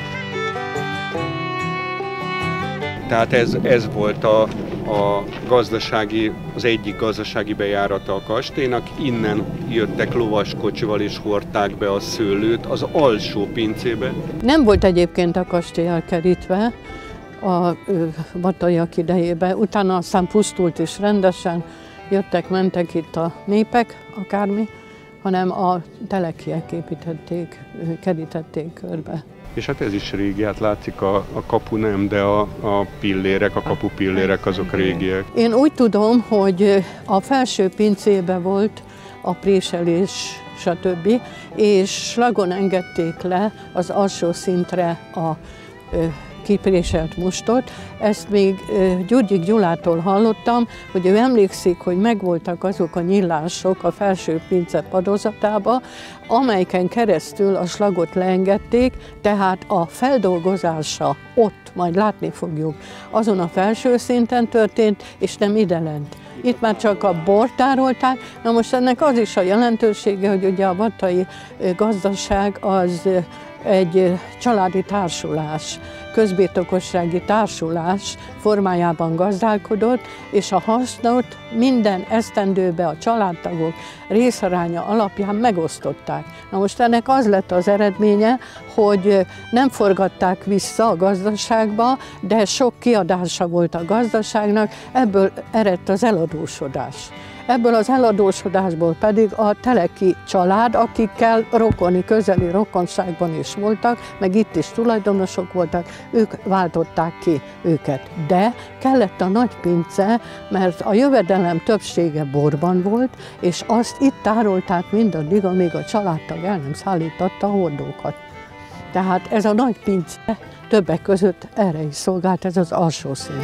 Tehát ez volt az egyik gazdasági bejárata a kastélynak. Innen jöttek lovaskocsival és hordták be a szőlőt az alsó pincébe. Nem volt egyébként a kastély elkerítve a vattaiak idejében. Utána aztán pusztult is rendesen, jöttek-mentek itt a népek, akármi, hanem a telekiek építették, kerítették körbe. És hát ez is régi, hát látszik a kapu nem, de a pillérek, a kapupillérek azok régiek. Én úgy tudom, hogy a felső pincébe volt a préselés, stb. És slagon engedték le az alsó szintre a kipréselt mustot. Ezt még Gyurgyik Gyulától hallottam, hogy ő emlékszik, hogy megvoltak azok a nyílások a felső pince padozatába, amelyeken keresztül a slagot leengedték, tehát a feldolgozása ott, majd látni fogjuk, azon a felső szinten történt, és nem idelent. Itt már csak a bort tárolták. Na most ennek az is a jelentősége, hogy ugye a vattai gazdaság az egy családi társulás, közbirtokossági társulás formájában gazdálkodott, és a hasznot minden esztendőbe a családtagok részaránya alapján megosztották. Na most ennek az lett az eredménye, hogy nem forgatták vissza a gazdaságba, de sok kiadása volt a gazdaságnak, ebből eredt az eladósodás. Ebből az eladósodásból pedig a teleki család, akikkel rokoni, közeli rokonságban is voltak, meg itt is tulajdonosok voltak, ők váltották ki őket. De kellett a nagy pince, mert a jövedelem többsége borban volt, és azt itt tárolták mindaddig, amíg a családtag el nem szállította a hordókat. Tehát ez a nagy pince többek között erre is szolgált, ez az alsó szint.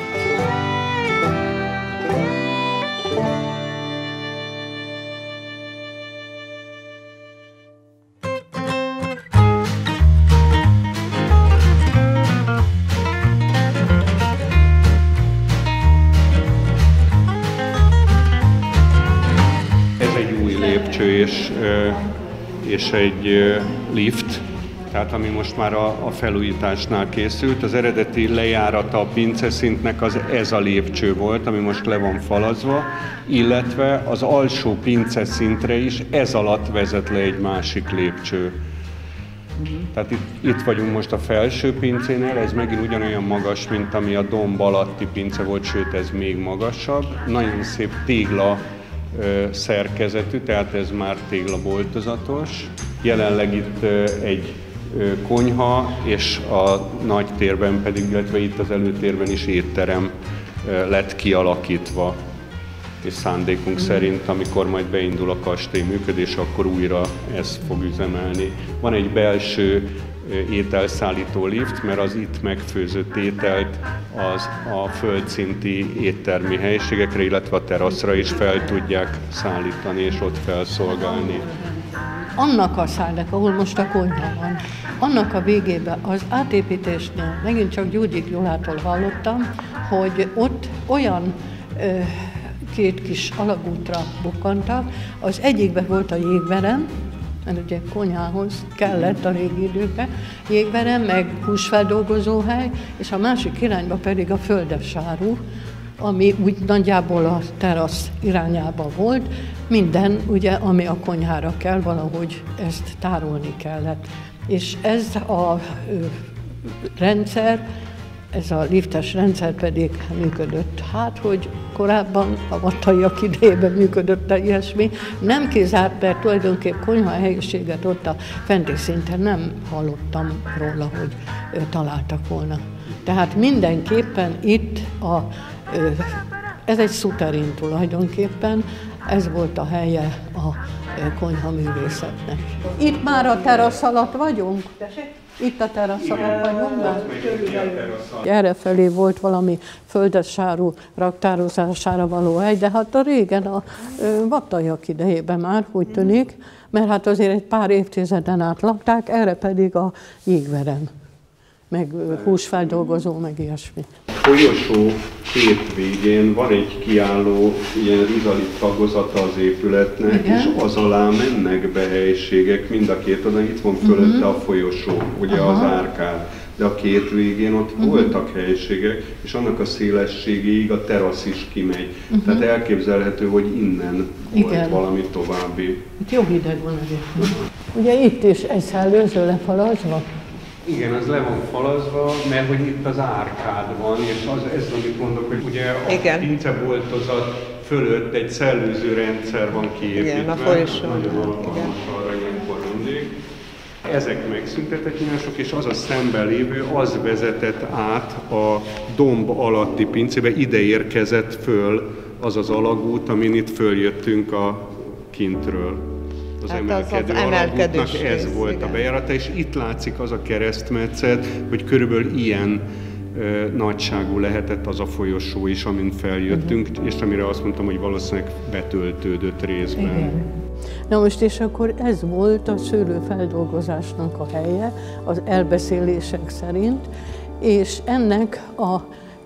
És egy lift, tehát ami most már a felújításnál készült. Az eredeti lejárata a pinceszintnek ez a lépcső volt, ami most le van falazva, illetve az alsó pinceszintre is ez alatt vezet le egy másik lépcső. Tehát itt vagyunk most a felső pincénél, ez megint ugyanolyan magas, mint ami a domb alatti pince volt, sőt ez még magasabb. Nagyon szép tégla szerkezetű, tehát ez már téglaboltozatos. Jelenleg itt egy konyha, és a nagy térben pedig, illetve itt az előtérben is étterem lett kialakítva. És szándékunk szerint, amikor majd beindul a kastély működés, akkor újra ez fog üzemelni. Van egy belső ételszállító lift, mert az itt megfőzött ételt a földszinti éttermi helyiségekre, illetve a teraszra is fel tudják szállítani és ott felszolgálni. annak a szárnak, ahol most a konyha van, annak a végében az átépítésnél, megint csak Gyurgyik Gyulától hallottam, hogy ott olyan két kis alagútra bukkantak, az egyikben volt a jégverem, mert ugye konyhához kellett a régi időkben, jégverem, meg húsfeldolgozóhely, és a másik irányba pedig a földesáru, ami úgy nagyjából a terasz irányába volt, minden, ugye, ami a konyhára kell, valahogy ezt tárolni kellett. És ez a rendszer, ez a liftes rendszer pedig működött. Hát, hogy korábban a vataiak idejében működött ilyesmi, nem kizárt, mert tulajdonképp konyhahelyiséget ott a fenti szinten nem hallottam róla, hogy találtak volna. Tehát mindenképpen itt ez egy szuterin tulajdonképpen, ez volt a helye a konyhaművészetnek. Itt már a terasz alatt vagyunk? Itt a terasz alatt vagyunk? Errefelé volt valami földesáru raktározására való hely, de hát a régen a vataiak idejében már úgy tűnik, mert hát azért egy pár évtizeden át lakták, erre pedig a jégverem, meg húsfeldolgozó, meg ilyesmi. Folyosó két végén van egy kiálló ilyen rizalit tagozata az épületnek, igen? És az alá mennek be helyiségek, mind a két oldalon, itt van fölötte a folyosó, ugye az árkád, de a két végén ott voltak helyiségek, és annak a szélességéig a terasz is kimegy. Tehát elképzelhető, hogy innen volt valami további. Itt jó hideg van azért. Ugye itt is egy szellőző lefalazva? Igen, az le van falazva, mert hogy itt az árkád van, és ez amit mondok, hogy ugye a pinceboltozat fölött egy szellőző rendszer van kiépítve. Igen, a folyosó. Nagyon alkalmas arra ilyenkor mindig. Ezek megszüntetett nyilások, és az a szemben lévő, az vezetett át a domb alatti pincébe, ide érkezett föl az az alagút, amin itt följöttünk a kintről. Az emelkedő ez volt a bejárata, és itt látszik az a keresztmetszet, hogy körülbelül ilyen nagyságú lehetett az a folyosó is, amin feljöttünk, és amire azt mondtam, hogy valószínűleg betöltődött részben. Igen. Na most és akkor ez volt a szőlőfeldolgozásnak a helye, az elbeszélések szerint, és ennek a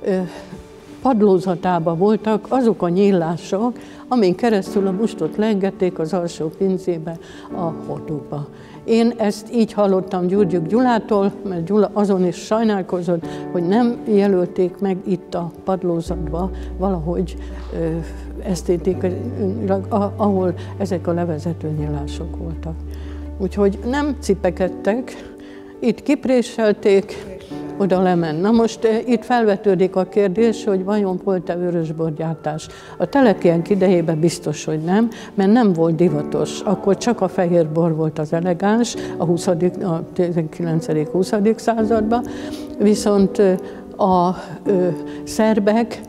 padlózatában voltak azok a nyílások, amin keresztül a mustot lengették az alsó pincébe, a hordóba. Én ezt így hallottam Gyurgyik Gyulától, mert Gyula azon is sajnálkozott, hogy nem jelölték meg itt a padlózatba valahogy esztétikailag, ahol ezek a levezető nyílások voltak. Úgyhogy nem cipekedtek, itt kipréselték, oda lement. Na most itt felvetődik a kérdés, hogy vajon volt-e vörösborgyártás. A Telekiek idejében biztos, hogy nem, mert nem volt divatos. Akkor csak a fehér bor volt az elegáns a 19.-20. században, viszont a szerbek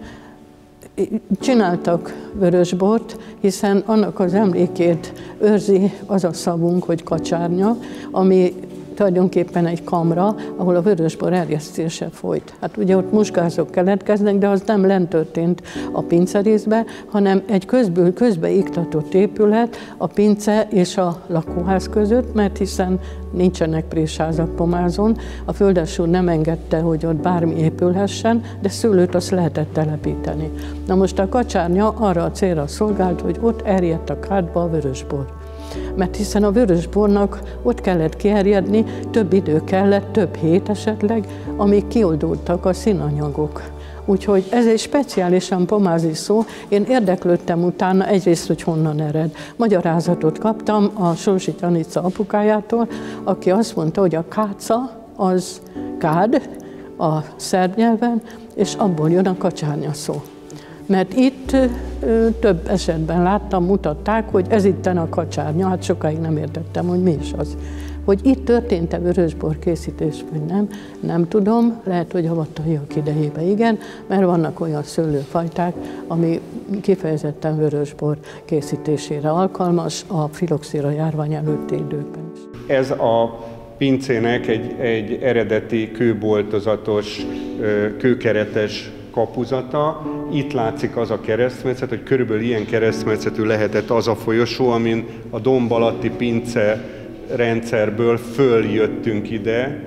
csináltak vörösbort, hiszen annak az emlékét őrzi az a szavunk, hogy kacsárnya, ami tulajdonképpen egy kamra, ahol a vörösbor erjesztése folyt. Hát ugye ott musgázok keletkeznek, de az nem lent történt a pincerészbe, hanem egy közbeiktatott épület a pince és a lakóház között, mert hiszen nincsenek présházak Pomázon, a földesúr nem engedte, hogy ott bármi épülhessen, de szőlőt azt lehetett telepíteni. Na most a kacsárnya arra a célra szolgált, hogy ott erjedt a kádba a vörösbor. Mert hiszen a vörösbornak ott kellett kierjedni, több idő kellett, több hét esetleg, amíg kioldódtak a színanyagok. Úgyhogy ez egy speciálisan pomázi szó. Én érdeklődtem utána egyrészt, hogy honnan ered. Magyarázatot kaptam a Sorsi Tanica apukájától, aki azt mondta, hogy a káca az kád a szerb nyelven, és abból jön a kacsárnya szó. Mert itt több esetben láttam, mutatták, hogy ez itten a kacsárnya, hát sokáig nem értettem, hogy mi is az. Hogy itt történt-e vörösbor készítés, vagy nem tudom, lehet, hogy a vataiak idejében igen, mert vannak olyan szőlőfajták, ami kifejezetten vörösbor készítésére alkalmas a filoxéra járvány előtti időkben is. Ez a pincének egy eredeti kőboltozatos, kőkeretes kapuzata, itt látszik az a keresztmetszet, hogy körülbelül ilyen keresztmetszetű lehetett az a folyosó, amin a domb alatti pince rendszerből följöttünk ide,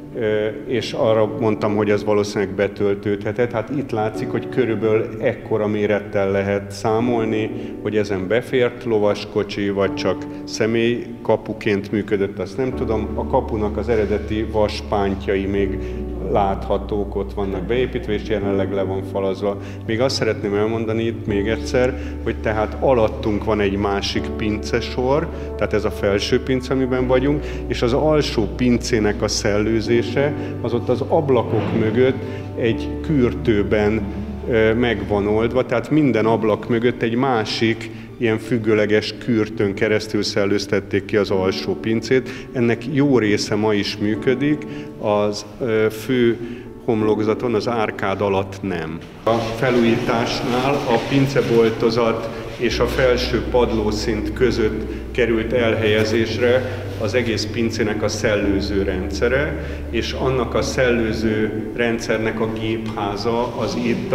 és arra mondtam, hogy ez valószínűleg betöltődhetett. Hát itt látszik, hogy körülbelül ekkora mérettel lehet számolni, hogy ezen befért lovaskocsi, vagy csak személykapuként működött, azt nem tudom. A kapunak az eredeti vaspántjai még láthatók, ott vannak beépítve, és jelenleg le van falazva. Még azt szeretném elmondani itt még egyszer, hogy tehát alattunk van egy másik pincesor, tehát ez a felső pince, amiben vagyunk, és az alsó pincének a szellőzése, az ott az ablakok mögött egy kürtőben meg van oldva, tehát minden ablak mögött egy másik ilyen függőleges kürtön keresztül szellőztették ki az alsó pincét. Ennek jó része ma is működik, az fő homlokzaton, az árkád alatt nem. A felújításnál a pinceboltozat és a felső padlószint között került elhelyezésre az egész pincének a szellőző rendszere, és annak a szellőző rendszernek a gépháza az itt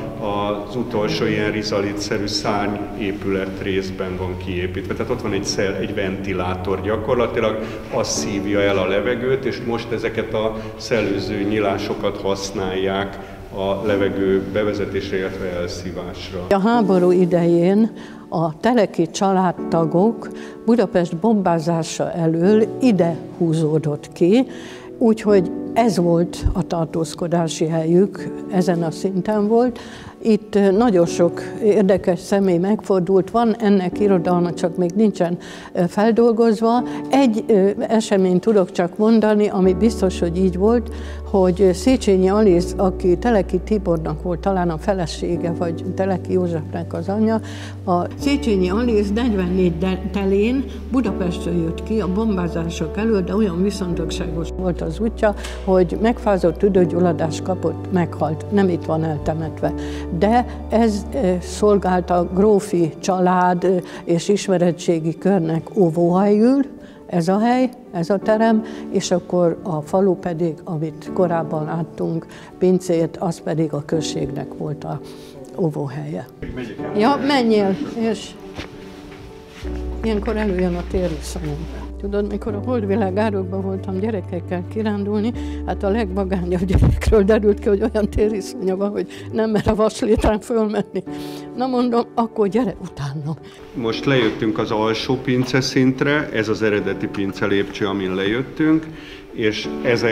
az utolsó ilyen rizalitszerű szárnyépület részben van kiépítve. Tehát ott van egy ventilátor gyakorlatilag, az szívja el a levegőt, és most ezeket a szellőző nyilásokat használják a levegő bevezetésre, illetve elszívásra. A háború idején a teleki családtagok Budapest bombázása elől ide húzódott ki, úgyhogy ez volt a tartózkodási helyük, ezen a szinten volt. Itt nagyon sok érdekes személy megfordult, van ennek irodalma, csak még nincsen feldolgozva. Egy eseményt tudok csak mondani, ami biztos, hogy így volt, hogy Széchenyi Aliz, aki Teleki Tibornak volt talán a felesége, vagy Teleki Józsefnek az anyja, a Széchenyi Aliz 44 telén Budapestre jött ki a bombázások elől, de olyan viszontagságos volt az útja, hogy megfázott tüdőgyulladást kapott, meghalt, nem itt van eltemetve. De ez szolgált a grófi család és ismeretségi körnek óvóhelyül, ez a hely, ez a terem, és akkor a falu pedig, amit korábban láttunk, pincét, az pedig a községnek volt a óvóhelye. Ja, menjél, és ilyenkor előjön a tériszonyom. Tudod, mikor a Holdvilág árokban voltam gyerekekkel kirándulni, hát a legvagányabb gyerekről derült ki, hogy olyan tériszonya van, hogy nem mer a vaslétrán fölmenni. Na mondom, akkor gyere utánam. Most lejöttünk az alsó pince szintre, ez az eredeti pince lépcső, amin lejöttünk, és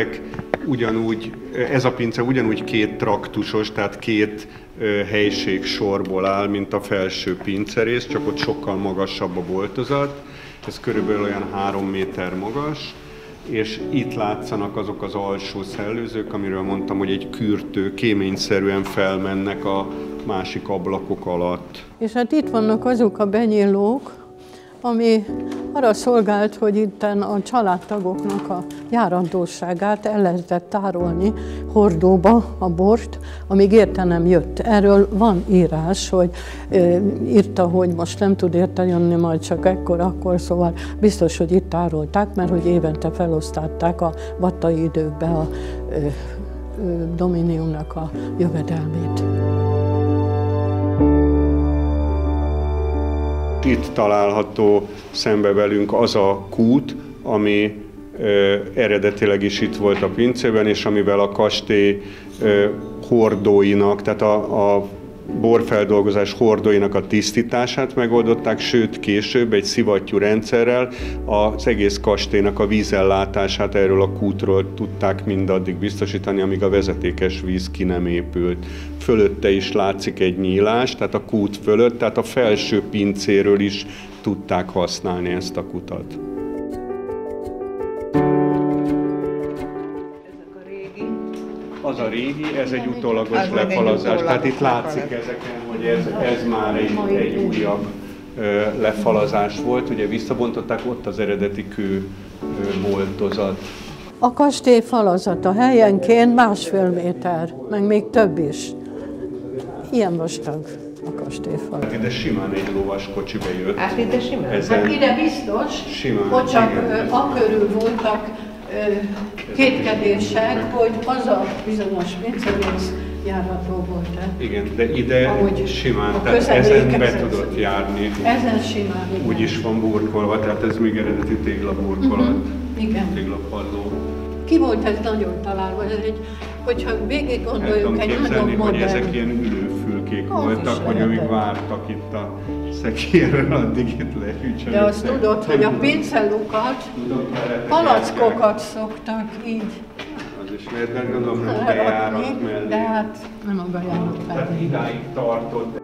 ez a pince ugyanúgy két traktusos, tehát két helység sorból áll, mint a felső pincerész, csak ott sokkal magasabb a boltozat. Ez körülbelül olyan 3 méter magas, és itt látszanak azok az alsó szellőzők, amiről mondtam, hogy egy kürtő kéményszerűen felmennek a másik ablakok alatt. És hát itt vannak azok a benyílók, ami arra szolgált, hogy itten a családtagoknak a járandóságát el lehetett tárolni hordóba a bort, amíg érte nem jött. Erről van írás, hogy írta, hogy most nem tud érte jönni, majd csak akkor, szóval biztos, hogy itt tárolták, mert hogy évente felosztották a vattai időkbe a dominiumnak a jövedelmét. Itt található szembe velünk az a kút, ami eredetileg is itt volt a pincében, és amivel a kastély hordóinak, tehát a borfeldolgozás hordóinak a tisztítását megoldották, sőt később egy szivattyú rendszerrel az egész kastélynak a vízellátását erről a kútról tudták mindaddig biztosítani, amíg a vezetékes víz ki nem épült. Fölötte is látszik egy nyílás, tehát a kút fölött, tehát a felső pincéről is tudták használni ezt a kutat. Az a régi, ez egy utólagos lefalazás, tehát itt látszik ezeken, hogy ez már egy újabb lefalazás volt. Ugye visszabontották, ott az eredeti kőboltozat. A kastély falazata helyenként 1,5 méter, meg még több is. Ilyen vastag a kastélyfal. Hát ide simán egy lovaskocsi bejött. Hát ide simán? Hát ide biztos, simán, hogy csak akörül voltak kétkedések, hogy az a bizonyos pincerész járható volt-e? Igen, de ide ahogy simán, tehát ezen be tudott járni. Ezen simán, igen. Úgy is van burkolva, tehát ez még eredeti téglaburkolat, igen. téglapadló. Ki volt ez nagyon találva? Ez hogyha végig gondoljuk egy nagyon modern... hogy ezek ilyen ülőfülkék voltak, hogy amíg vártak itt a szekérrel, addig itt leütsenek. De azt tudod, hogy a pincelukat, palackokat szoktak így. Az is lehet, de gondolom, hogy bejárat mellé. De hát nem a bejárat mellé. Tehát idáig tartott.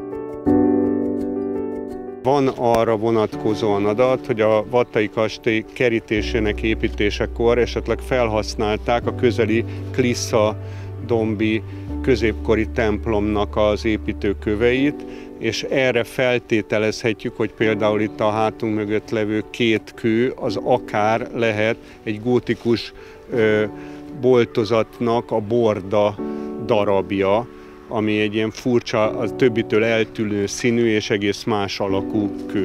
Van arra vonatkozóan adat, hogy a vattai kastély kerítésének építésekor esetleg felhasználták a közeli Klissza-dombi középkori templomnak az építőköveit, és erre feltételezhetjük, hogy például itt a hátunk mögött levő két kő az akár lehet egy gótikus boltozatnak a borda darabja, ami egy ilyen furcsa, a többitől eltűnő színű és egész más alakú kő.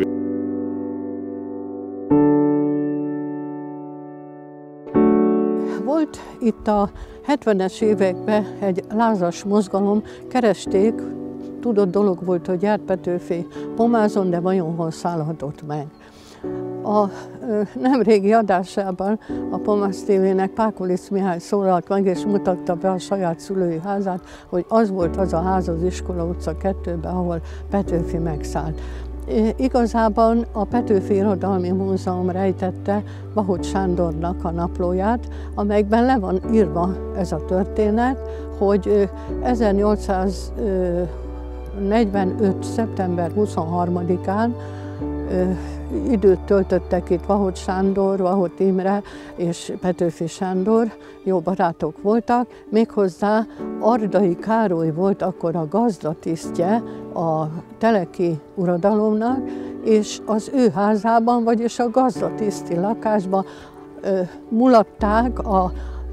Volt itt a 70-es években egy lázas mozgalom, keresték, tudott dolog volt, hogy járt Petőfi Pomázon, de vajon hol szállhatott meg. A nemrégi adásában a Pomáz TV-nek Pákulic Mihály szólalt meg, és mutatta be a saját szülői házát, hogy az volt az a ház az Iskola utca 2-ben, ahol Petőfi megszállt. Igazában a Petőfi Irodalmi Múzeum rejtette Bahots Sándornak a naplóját, amelyben le van írva ez a történet, hogy 1845. szeptember 23-án időt töltöttek itt Bahots Sándor, Vahot Imre és Petőfi Sándor, jó barátok voltak, méghozzá Ardai Károly volt akkor a gazdatisztje a teleki uradalomnak, és az ő házában, vagyis a gazdatiszti lakásban mulatták a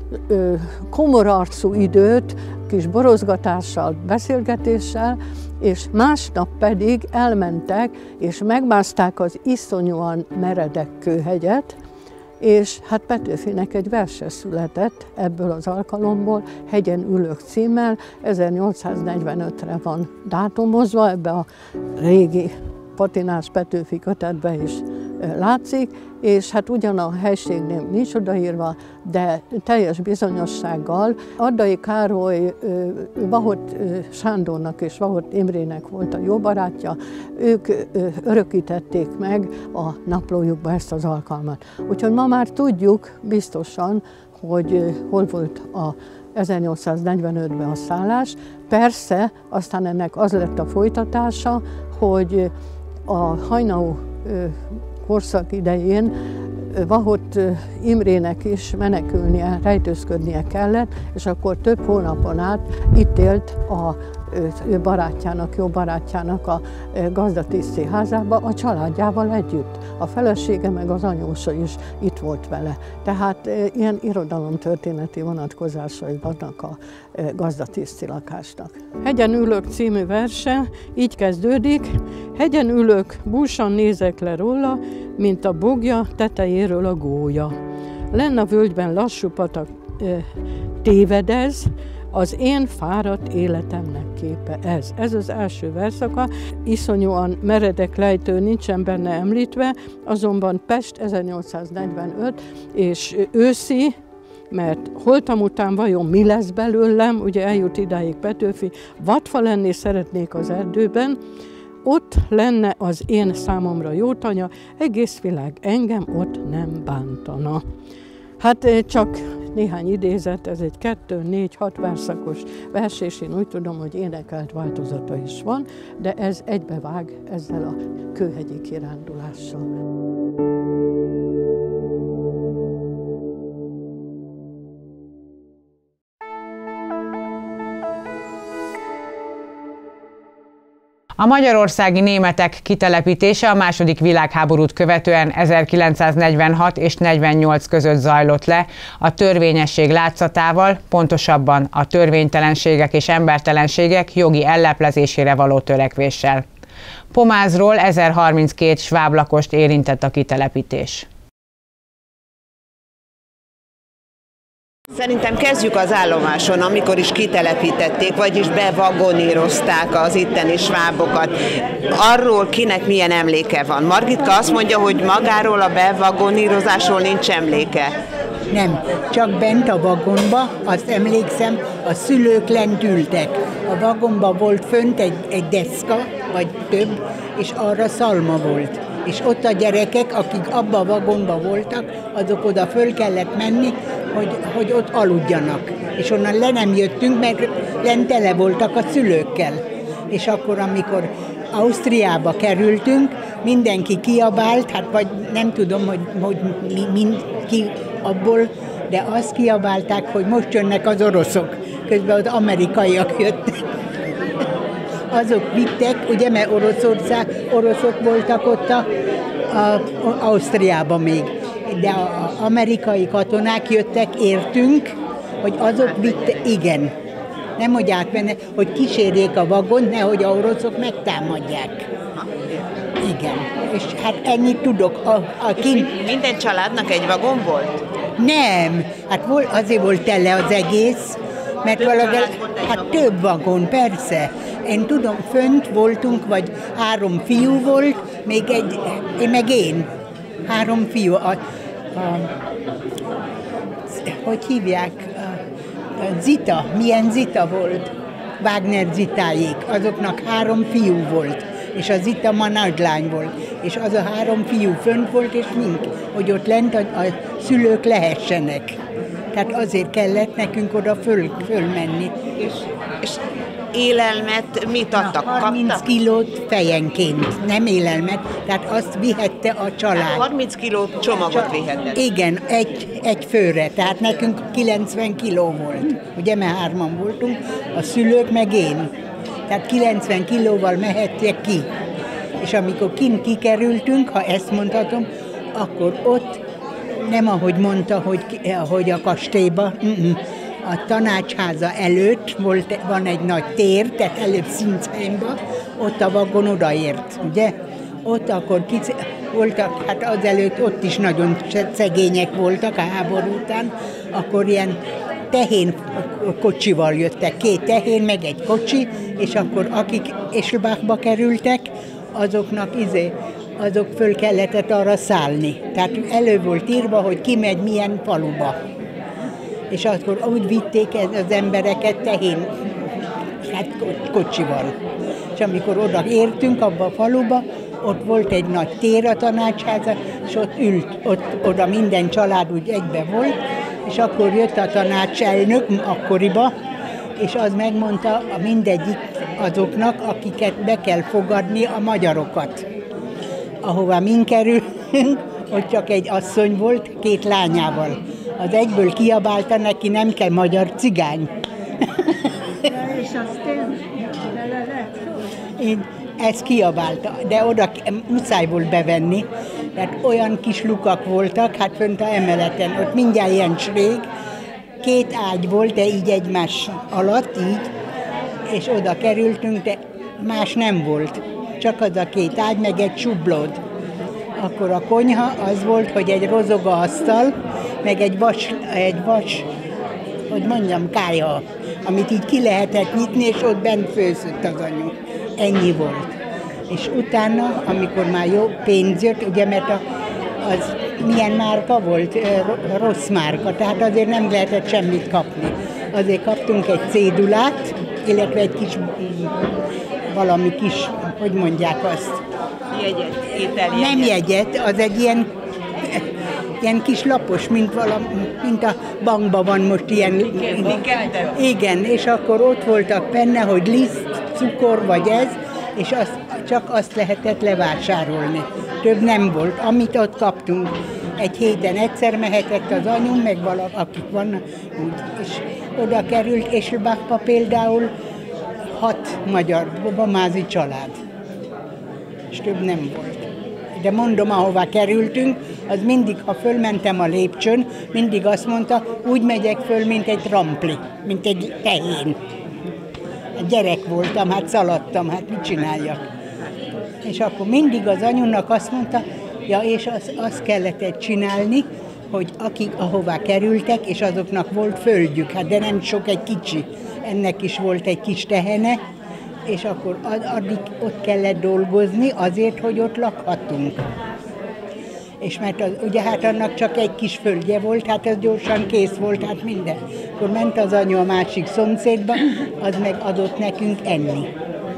komorarcú időt, kis borozgatással, beszélgetéssel, és másnap pedig elmentek, és megmászták az iszonyúan meredek Kőhegyet, és hát Petőfinek egy verse született ebből az alkalomból, Hegyen ülök címmel, 1845-re van dátumozva, ebbe a régi patinás Petőfi kötetbe is látszik, és hát ugyan a helységnél nincs odaírva, de teljes bizonyossággal Ardai Károly Vahot Sándornak és Vahot Imrének volt a jó barátja, ők örökítették meg a naplójukba ezt az alkalmat. Úgyhogy ma már tudjuk biztosan, hogy hol volt a 1845-ben a szállás. Persze, aztán ennek az lett a folytatása, hogy a Hajnau korszak idején Vahot Imrének is menekülnie, rejtőzködnie kellett, és akkor több hónapon át itt élt a ő barátjának, jó barátjának a gazdatiszti házába, a családjával együtt. A felesége meg az anyósa is itt volt vele. Tehát ilyen irodalomtörténeti vonatkozásai vannak a gazdatiszti lakásnak. Hegyen ülök című verse így kezdődik: hegyen ülök, búsan nézek le róla, mint a bogja tetejéről a gólya. Lenn a völgyben lassú patak tévedez, az én fáradt életemnek képe ez. Ez az első verszaka, iszonyúan meredek lejtő nincsen benne említve, azonban Pest 1845 és őszi, mert holtam után vajon mi lesz belőlem, ugye eljut idáig Petőfi, vadfa lenni szeretnék az erdőben, ott lenne az én számomra jó tanya, egész világ engem ott nem bántana. Hát csak néhány idézet, ez egy 2, 4, 6 verszakos vers, és én úgy tudom, hogy énekelt változata is van, de ez egybevág ezzel a kőhegyi kirándulással. A magyarországi németek kitelepítése a II. Világháborút követően 1946 és 48 között zajlott le a törvényesség látszatával, pontosabban a törvénytelenségek és embertelenségek jogi elleplezésére való törekvéssel. Pomázról 1032 sváb lakost érintett a kitelepítés. Szerintem kezdjük az állomáson, amikor is kitelepítették, vagyis bevagonírozták az itteni svábokat. Arról kinek milyen emléke van? Margitka azt mondja, hogy magáról a bevagonírozásról nincs emléke. Nem, csak bent a vagonba, azt emlékszem, a szülők lent ültek. A vagonba volt fönt egy deszka, vagy több, és arra szalma volt. És ott a gyerekek, akik abba a vagonba voltak, azok oda föl kellett menni, hogy ott aludjanak. És onnan le nem jöttünk, mert lent tele voltak a szülőkkel. És akkor, amikor Ausztriába kerültünk, mindenki kiabált, hát vagy nem tudom, hogy ki abból, de azt kiabálták, hogy most jönnek az oroszok. Közben az amerikaiak jöttek. Azok vittek, ugye, mert oroszok voltak ott Ausztriában még. De az amerikai katonák jöttek, értünk, hogy azok vittek, igen. Nem, hogy átmenne, hogy kísérjék a vagon, nehogy a oroszok megtámadják. Igen. És hát ennyit tudok. Minden családnak egy vagon volt? Nem. Hát azért volt tele az egész, mert valahogy, hát több vagon, persze. Én tudom, fönt voltunk, vagy 3 fiú volt, még meg én. 3 fiú. Hogy hívják? Zita. Milyen Zita volt? Wagner Zitáék. Azoknak 3 fiú volt. És a Zita ma nagylány volt. És az a 3 fiú fönt volt, és mink, hogy ott lent a szülők lehessenek. Tehát azért kellett nekünk oda fölmenni. És élelmet mit adtak? 30 kilót fejenként, nem élelmet, tehát azt vihette a család. 30 kilót csomagot vihetett? Igen, egy főre, tehát nekünk 90 kiló volt, ugye, mert 3-an voltunk, a szülők meg én. Tehát 90 kilóval mehettek ki. És amikor kint kikerültünk, ha ezt mondhatom, akkor ott nem ahogy mondta, hogy a kastélyba, a tanácsháza előtt van egy nagy tér, tehát előbb Szincheimba, ott a vagon odaért, ugye? Ott akkor voltak, hát azelőtt ott is nagyon szegények voltak a háború után, akkor ilyen tehén kocsival jöttek, 2 tehén, meg egy kocsi, és akkor akik Eschelbachba kerültek, azoknak azok föl kellett arra szállni. Tehát elő volt írva, hogy ki megy milyen faluba. És akkor úgy vitték az embereket tehén, hát kocsival. És amikor oda értünk abba a faluba, ott volt egy nagy tér a tanácsháza, és ott oda minden család úgy egybe volt, és akkor jött a tanácselnök akkoriba, és az megmondta mindegyik azoknak, akiket be kell fogadni, a magyarokat. Ahová min kerülünk, ott csak egy asszony volt 2 lányával. Az egyből kiabálta neki, nem kell magyar, cigány. Én ezt kiabálta, de oda muszáj volt bevenni, mert olyan kis lukak voltak, hát fönt a emeleten, ott mindjárt ilyen srég, 2 ágy volt, de így egymás alatt, így, és oda kerültünk, de más nem volt. Csak az a 2 ágy, meg egy sublód. Akkor a konyha az volt, hogy egy rozoga asztal, meg egy vas, hogy mondjam, kályha, amit így ki lehetett nyitni, és ott bent főzött az anyu. Ennyi volt. És utána, amikor már jó pénz jött, ugye, mert az milyen márka volt? Rossz márka, tehát azért nem lehetett semmit kapni. Azért kaptunk egy cédulát, illetve egy kis, valami kis, hogy mondják azt? Jegyet, ételjegyet. Nem jegyet, az egy ilyen kis lapos, mint a bankban van most ilyen. Igen, és akkor ott voltak benne, hogy liszt, cukor vagy ez, és csak azt lehetett levásárolni. Több nem volt. Amit ott kaptunk, egy héten egyszer mehetett az anyum, meg akik vannak úgy. És oda került Eschelbachba például 6 magyar babamázi család. És több nem volt. De mondom, ahová kerültünk, az mindig, ha fölmentem a lépcsőn, mindig azt mondta, úgy megyek föl, mint egy trampli, mint egy tehén. Gyerek voltam, hát szaladtam, hát mit csináljak? És akkor mindig az anyunak azt mondta, ja, és azt kellett csinálni, hogy akik ahová kerültek, és azoknak volt földjük, hát de nem sok, egy kicsi. Ennek is volt egy kis tehene, és akkor addig ott kellett dolgozni azért, hogy ott lakhatunk. És mert ugye hát annak csak egy kis földje volt, hát az gyorsan kész volt, hát minden. Akkor ment az anyu a másik szomszédba, az meg adott nekünk enni.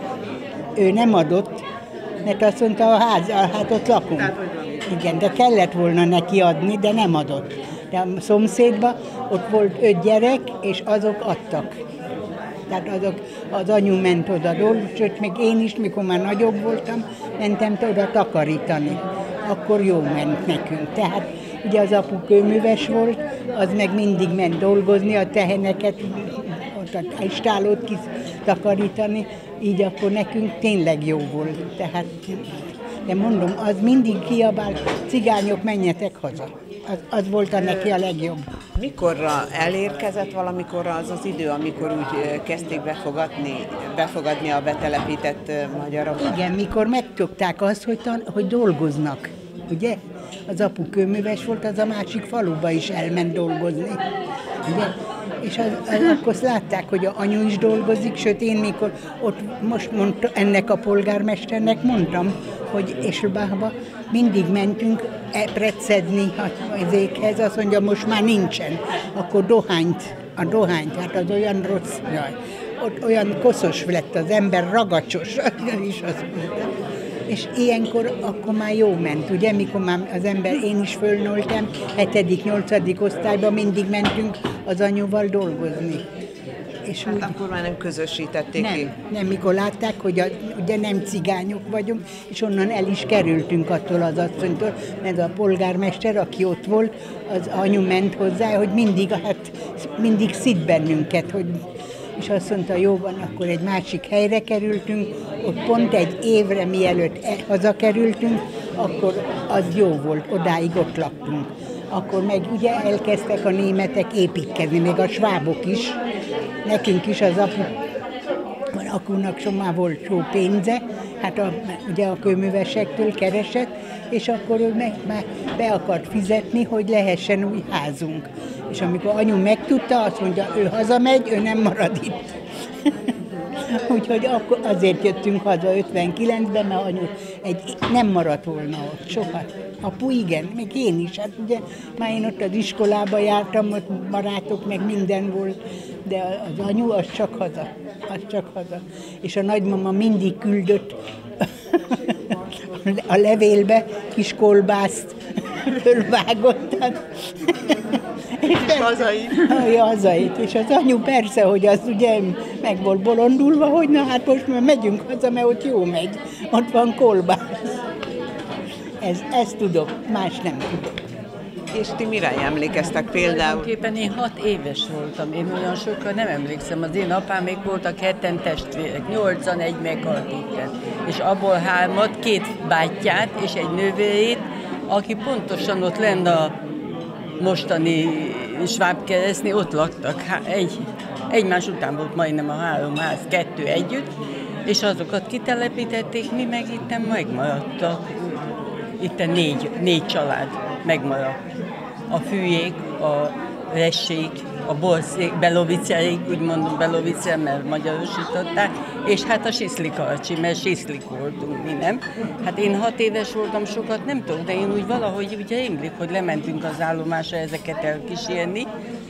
Ő nem adott, mert azt mondta, hát ott lakunk. Igen, de kellett volna neki adni, de nem adott. De a szomszédban ott volt 5 gyerek, és azok adtak. Tehát az anyu ment oda dolgozni, sőt, még én is, mikor már nagyobb voltam, mentem oda takarítani. Akkor jó ment nekünk. Tehát ugye az apu kőműves volt, az meg mindig ment dolgozni, a teheneket, ott a istálót kitakarítani, így akkor nekünk tényleg jó volt. Tehát, de mondom, az mindig kiabál, cigányok, menjetek haza. Az volt neki a legjobb. Mikorra elérkezett valamikor az az idő, amikor úgy kezdték befogadni a betelepített magyarokat? Igen, mikor megtudták azt, hogy dolgoznak, ugye? Az apu kőműves volt, az a másik faluba is elment dolgozni, ugye? És akkor látták, hogy a anyu is dolgozik, sőt én mikor ott most mondta, ennek a polgármesternek mondtam, hogy Eschelbachba mindig mentünk precedni az éghez, azt mondja, most már nincsen. Akkor a dohányt, hát az olyan rossz, jaj, ott olyan koszos lett az ember, ragacsos, is azt mondta. És ilyenkor akkor már jó ment, ugye, mikor már az ember, én is fölnöltem, 7.-8. osztályban mindig mentünk az anyuval dolgozni. És hát akkor már nem közösítették ki? Nem, mikor látták, hogy ugye nem cigányok vagyunk, és onnan el is kerültünk attól az asszonytól, mert a polgármester, aki ott volt, az anyu ment hozzá, hogy mindig szid bennünket, hogy és azt mondta, jó van, akkor egy másik helyre kerültünk, ott pont egy évre mielőtt hazakerültünk, akkor az jó volt, odáig ott laktunk. Akkor meg ugye elkezdtek a németek építkezni, még a svábok is, nekünk is az apunak már volt jó pénze, hát ugye a kőművesektől keresett, és akkor ő már be akart fizetni, hogy lehessen új házunk. És amikor anyu megtudta, azt mondja, ő hazamegy, ő nem marad itt. Úgyhogy akkor azért jöttünk haza 59-ben, mert anyu nem maradt volna ott soha. Apu igen, még én is. Hát ugye már én ott az iskolába jártam, ott barátok, meg minden volt, de az anyu az csak haza. És a nagymama mindig küldött a levélbe kis kolbászt, fölvágottan. És hazait. És az anyu persze, hogy az ugye meg volt bolondulva, hogy na hát most már megyünk haza, mert ott jó megy. Ott van kolbász. Ezt tudok, más nem tudok. És ti mire emlékeztek például? Tulajdonképpen én 6 éves voltam, én olyan sokkal nem emlékszem. Az én apám még voltak 7 testvérek, 81 meghalt itten. És abból 3-at, 2 bátyját és egy nővérét, aki pontosan ott lenne a mostani Svábkeresztnél, ott laktak. Egymás után volt majdnem a 3 ház, 2 együtt, és azokat kitelepítették, mi meg itten megmaradtak. Itten 4 család megmaradt. A Fűjék, a Ressék, a Borszék, Belovicerék, úgy mondom Belovice, mert magyarosították, és hát a Siszlikarcsi, mert Siszlik voltunk mi, nem? Hát én 6 éves voltam, sokat nem tudok, de én úgy valahogy ugye rémlik, hogy lementünk az állomásra ezeket elkísérni,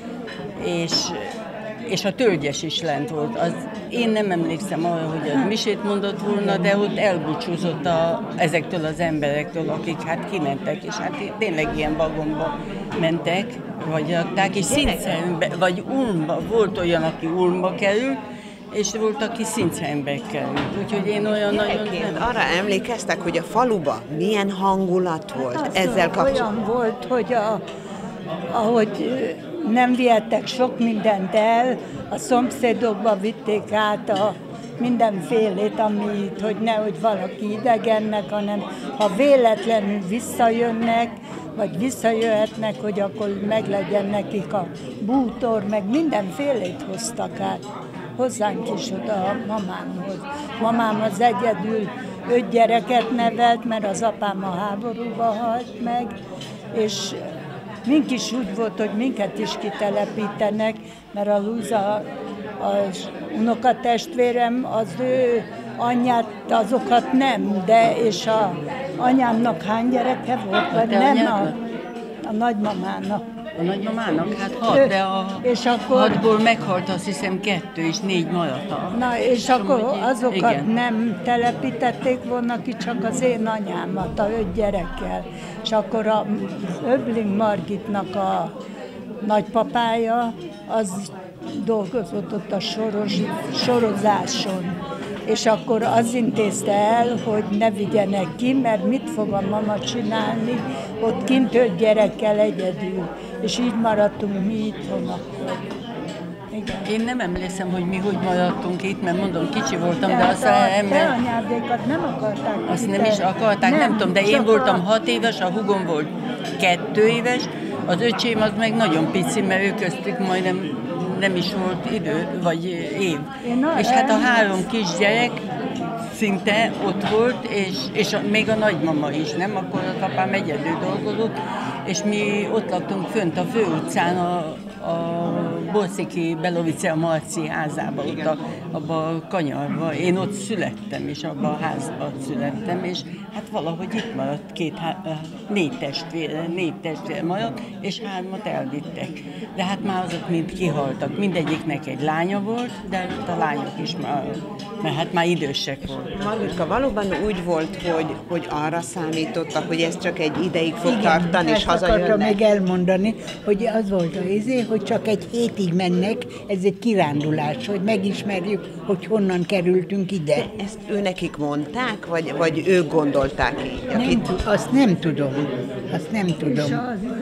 és a Tölgyes is lent volt. Én nem emlékszem arra, hogy az misét mondott volna, de ott elbúcsúzott ezektől az emberektől, akik hát kimentek, és hát tényleg ilyen vagonba mentek, vagy rakták, és Szincsenbe, vagy Ulmba, volt olyan, aki Ulmba került, és volt, aki Szincsenbe került. Úgyhogy én olyan nagyon... Arra emlékeztek, hogy a faluban milyen hangulat volt ezzel kapcsolatban? Olyan volt, hogy ahogy nem vihettek sok mindent el, a szomszédokba vitték át a mindenfélét, amit, hogy nehogy valaki idegennek, hanem ha véletlenül visszajönnek, vagy visszajöhetnek, hogy akkor meglegyen nekik a bútor, meg mindenfélét hoztak át hozzánk is oda a mamámhoz. Mamám az egyedül 5 gyereket nevelt, mert az apám a háborúba halt meg, és mink is úgy volt, hogy minket is kitelepítenek, mert a Lúza, az unokatestvérem, az ő anyját, azokat nem, de és a anyámnak hány gyereke volt, vagy nem a nagymamának. A nagymamának? Hát 6, de a 6-ból meghalt, azt hiszem 2 és 4 maradt. Na, és akkor azokat igen. Nem telepítették volna ki, csak az én anyámat, a 5 gyerekkel. És akkor a Öbling Margitnak a nagypapája, az dolgozott ott a sorozáson. És akkor az intézte el, hogy ne vigyenek ki, mert mit fog a mama csinálni, ott kint 5 gyerekkel egyedül. És így maradtunk mi itthon akkor. Igen. Én nem emlékszem, hogy mi hogy maradtunk itt, mert mondom, kicsi voltam, de aztán... Te anyádékat nem akarták. Azt nem is akarták, nem tudom, de én voltam 6 éves, a húgom volt 2 éves, az öcsém az meg nagyon pici, mert ő köztük majdnem nem is volt idő, vagy év. És hát a 3 kisgyerek szinte ott volt, és még a nagymama is, nem? Akkor az apám egyedül dolgozott, és mi ott laktunk fönt a főutcán a Borsziki Belovice Marci házába, ott abba a kanyarba. Én ott születtem, és abba a házba születtem, és hát valahogy itt maradt 4 testvére maradt, és 3 elvittek. De hát már azok mind kihaltak. Mindegyiknek egy lánya volt, de a lányok is már, mert hát már idősek volt. Margitka, valóban úgy volt, hogy arra számítottak, hogy ez csak egy ideig fog tartani, és hazajönnek? Igen, ezt még elmondani, hogy az volt az izé, hogy csak egy hétig mennek, ez egy kirándulás, hogy megismerjük, hogy honnan kerültünk ide. De ezt őnekik mondták, vagy ők gondolták így? Azt nem tudom. És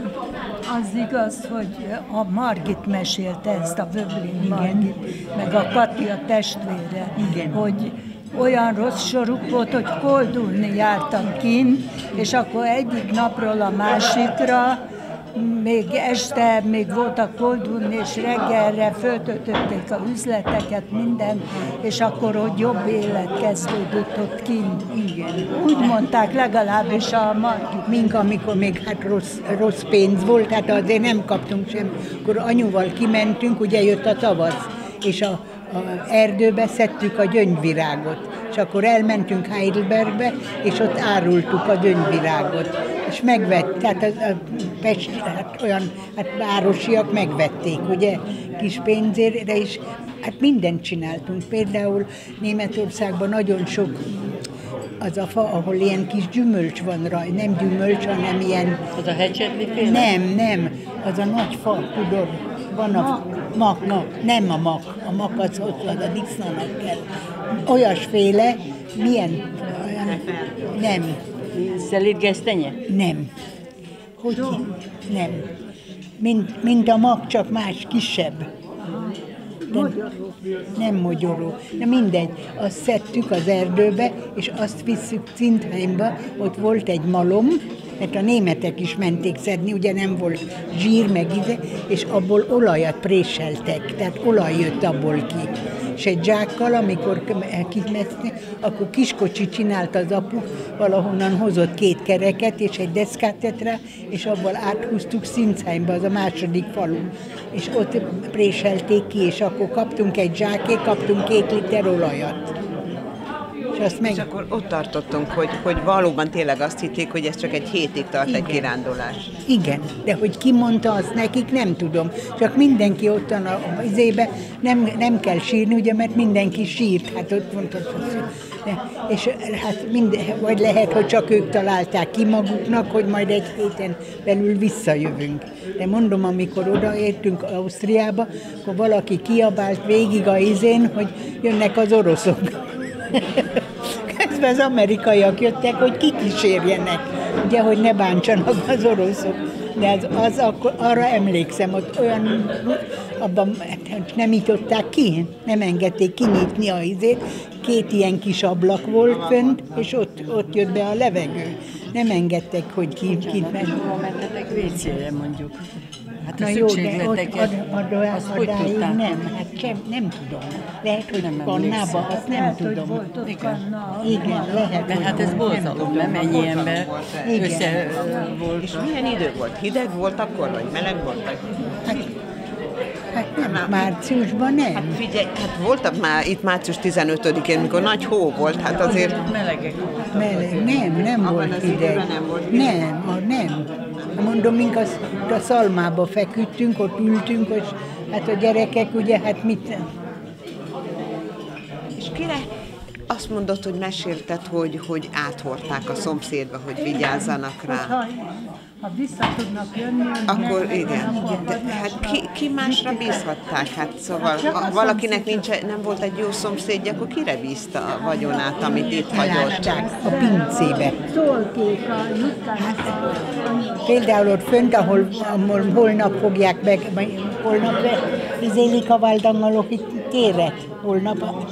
az igaz, hogy a Margit mesélte ezt, a Vöbling Margit, meg a Kati a testvére, hogy olyan rossz soruk volt, hogy koldulni jártak kint, és akkor egyik napról a másikra, még este még voltak koldulni, és reggelre föltöltötték a üzleteket, mindent, és akkor, hogy jobb élet kezdődött ott kint. Igen. Úgy mondták legalábbis a Margit. Mink, amikor még hát rossz pénz volt, hát azért nem kaptunk sem. Akkor anyuval kimentünk, ugye jött a tavasz, és a erdőbe szedtük a gyöngyvirágot. És akkor elmentünk Heidelbergbe, és ott árultuk a gyöngyvirágot. És megvették, tehát olyan városiak megvették, ugye, kis pénzért, de is hát mindent csináltunk. Például Németországban nagyon sok az a fa, ahol ilyen kis gyümölcs van rajta, nem gyümölcs, hanem ilyen... Az a hecsetli-féle? Nem, az a nagy fa, tudod, van a mak, nem a mak az ott van, a disznanak kell. Olyasféle, milyen, olyan, nem. Szelídgesztenye? Nem. Hogy? Nem. Mint a mak, csak más, kisebb. Nem mogyoró. De mindegy, azt szedtük az erdőbe, és azt visszük Cintheimba, ott volt egy malom, mert a németek is menték szedni, ugye nem volt zsír meg ide, és abból olajat préseltek, tehát olaj jött abból ki. És egy zsákkal, amikor kimettünk, akkor kiskocsi csinált az apu, valahonnan hozott 2 kereket, és egy deszkát tett rá, és abból áthúztuk Cintheimba, az a második falu. És ott préselték ki, és akkor kaptunk egy zsákét, kaptunk 2 liter olajat. És akkor ott tartottunk, hogy valóban tényleg azt hitték, hogy ez csak egy hétig tart. Igen. Egy kirándulás. Igen, de hogy ki mondta azt nekik, nem tudom. Csak mindenki ottan az izébe, nem kell sírni, ugye, mert mindenki sírt. Hát ott mondta, és hát vagy lehet, hogy csak ők találták ki maguknak, hogy majd egy héten belül visszajövünk. De mondom, amikor odaértünk Ausztriába, akkor valaki kiabált végig a izén, hogy jönnek az oroszok. Közben az amerikaiak jöttek, hogy kikísérjenek, ugye, hogy ne bántsanak az oroszok. De akkor arra emlékszem, ott olyan, abban nem nyitották ki, nem engedték kinyitni a izét. 2 ilyen kis ablak volt fönt, és ott jött be a levegő. Nem engedtek, hogy ki mentetek WC-re mondjuk. Hát a szükségleteket, azt hogy tudták? Nem, hát nem tudom. Lehet, hogy kannába, azt nem tudom. Igen, lehet. De hát ez borzalom, nem ennyi ember össze volt. És milyen idő volt? Hideg volt akkor, vagy meleg volt? Hát nem, márciusban nem. Hát figyelj, hát voltak már itt március 15-én, mikor nagy hó volt, hát azért... Melegek voltak. Meleg, nem volt hideg. Nem. Mondom, mink a szalmába feküdtünk, ott ültünk, és hát a gyerekek ugye, hát mit... És kire azt mondod, hogy mesélted, hogy áthordták a szomszédba, hogy vigyázzanak rá. Ha vissza tudnak jönni, akkor igen. Hát ki másra bízhatták? Hát szóval, ha valakinek nem volt egy jó szomszédja, akkor kire bízta a vagyonát, amit itt hagyott? A pincébe. Például ott fönt, ahol holnap fogják meg, holnap izélik a valdangalok téret. Holnap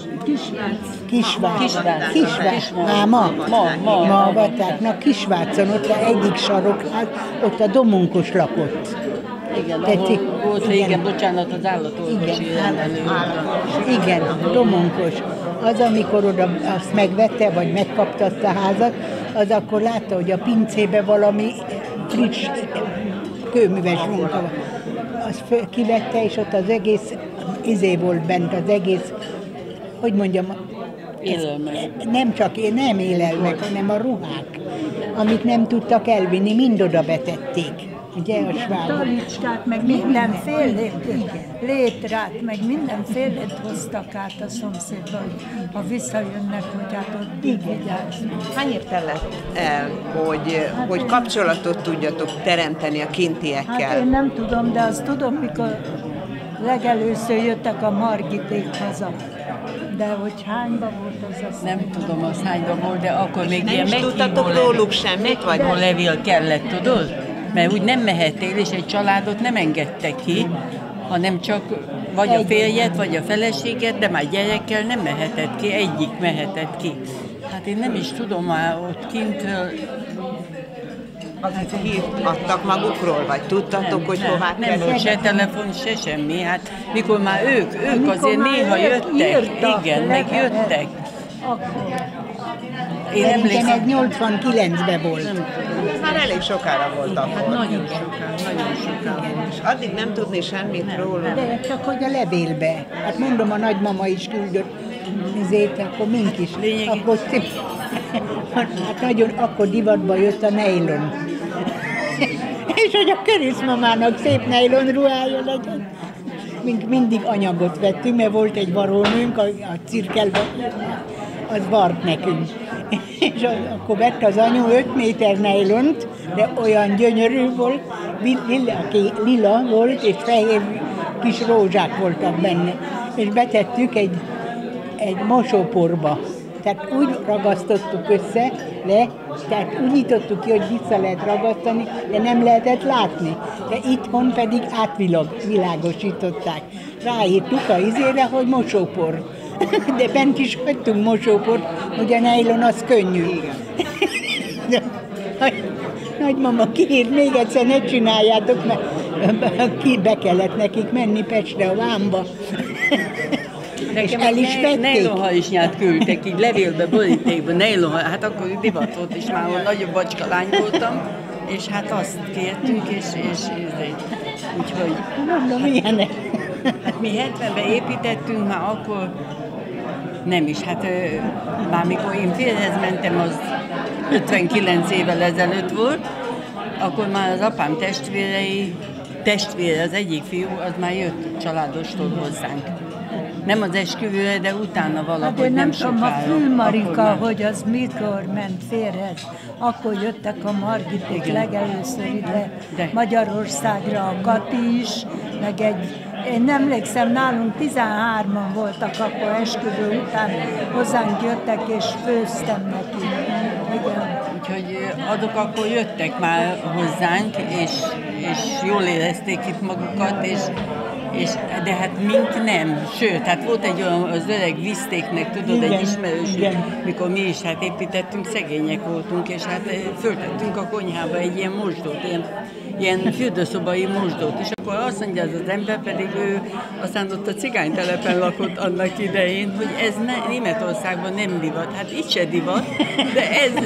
Kisvác. Ma vatták. Na, Kisvácon, ott egyik sarokház, ott a Domonkos lakott. Igen, ahol volt régen, bocsánat, az állatorvosi rendelő. Igen, Domonkos. Az, amikor oda azt megvette, vagy megkaptatta a házat, az akkor látta, hogy a pincébe valami friss kőműves munka van. Azt kivette, és ott az egész volt bent, az egész, hogy mondjam, nem élelmek, hanem a ruhák, amit nem tudtak elvinni, mind oda betették. Ugye a svábok. Talicskát, meg mindenfélét, létrát, meg mindenfélét hoztak át a szomszédba, ha visszajönnek, hogy hát ott vigyázni. Hányért telett el, hogy kapcsolatot tudjatok teremteni a kintiekkel? Hát én nem tudom, de azt tudom, mikor legelőször jöttek a Margiték haza. De hogy hányba volt az azt? Nem tudom, az hányba volt, de akkor még nem ilyen tudtatok róluk semmit? Vagy levél kellett, tudod? Mert úgy nem mehettél, és egy családot nem engedtek ki, hanem csak vagy a férjet, vagy a feleséget, de már gyerekkel nem mehetett ki, egyik mehetett ki. Hát én nem is tudom már ott kintről... Hát hírt adtak magukról, vagy tudtatok, hogy hová kell? Nem volt se telefon, se semmi. Hát mikor már ők azért néha jöttek, igen, meg jöttek. Én emlékszem, egy 89-ben volt. Ez már elég sokára volt akkor. Hát nagyon sokára. És addig nem tudni semmit róla. De csak hogy a levélbe. Hát mondom, a nagymama is küldött ezért, akkor mink is. Akkor, hát nagyon, akkor divatba jött a nejlon. És hogy a keresztmamának szép nejlon ruhája legyen. Mindig anyagot vettünk, mert volt egy varónőnk a cirkelben, az vart nekünk. És akkor vett az anyu 5 méter nejlont, de olyan gyönyörű volt, lila volt, és fehér kis rózsák voltak benne. És betettük egy mosóporba. Tehát úgy ragasztottuk össze, tehát úgy nyitottuk ki, hogy vissza lehet ragasztani, de nem lehetett látni. De itthon pedig átvilágosították. Ráírtuk a izére, hogy mosópor. De bent is hagytunk mosóport, hogy a nejlon az könnyű. Nagymama kiírt, még egyszer ne csináljátok, mert be kellett nekik menni Pestre a vámba. És el is vették. Nejlonhalisnyát küldtek, így levélbe, borítékba, nejlonhalisnyát, hát akkor divat volt, és már nagyobb bacskalány voltam, és hát azt kértünk, és úgyhogy... Mondom, ilyenek. Hát mi 70-ben építettünk, már akkor nem is, hát már mikor én férjhez mentem, az 59 évvel ezelőtt volt, akkor már az apám testvére, az egyik fiú, az már jött családostól hozzánk. Nem az esküvőre, de utána valahogy hát nem sokára. A Fülmarika, hogy az mikor ment férhez, akkor jöttek a Margiték legelőször ide Magyarországra, a Kati is, meg én nem emlékszem, nálunk 13-an voltak akkor esküvő után, hozzánk jöttek és főztem neki. Igen. Úgyhogy azok akkor jöttek már hozzánk, és jól érezték itt magukat, de hát mink nem. Sőt, hát volt egy olyan, az öreg Visztéknek, tudod, igen, egy ismerős, mikor mi is hát építettünk, szegények voltunk, és hát föltettünk a konyhába egy ilyen mosdót, ilyen ilyen fürdőszobai mosdót. És akkor azt mondja ez az ember, pedig ő aztán ott a cigánytelepen lakott annak idején, hogy ez Németországban nem divat. Hát itt se divat, de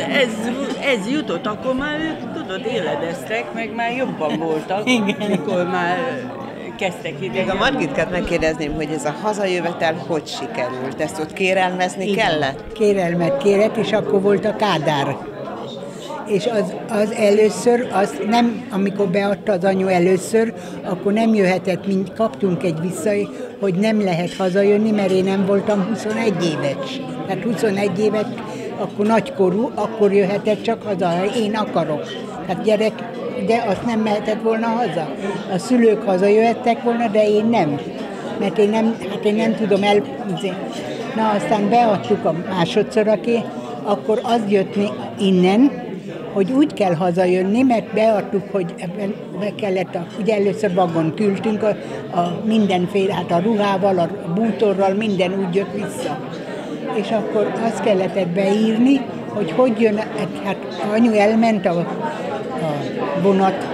ez jutott, akkor már ők, tudod, éledeztek, meg már jobban voltak, mikor már kezdtek ide. Még a Margitkát megkérdezném, hogy ez a hazajövetel hogy sikerült? Ezt ott kérelmezni kellett? Kérelmet kérett, és akkor volt a Kádár. És az először, nem, amikor beadta az anyu először, akkor nem jöhetett, kaptunk egy vissza, hogy nem lehet hazajönni, mert én nem voltam 21 éves. Tehát 21 éves, akkor nagykorú, akkor jöhetett csak haza, ha én akarok. Tehát gyerek, de azt nem mehetett volna haza. A szülők hazajöhettek volna, de én nem. Mert én nem tudom Na, aztán beadtuk a másodszor, akkor az jött innen, hogy úgy kell hazajönni, mert beadtuk, hogy be kellett, ugye először vagon küldtünk, a mindenféle, hát a ruhával, a bútorral, minden úgy jött vissza. És akkor azt kellett beírni, hogy jön, hát anyu elment a vonat,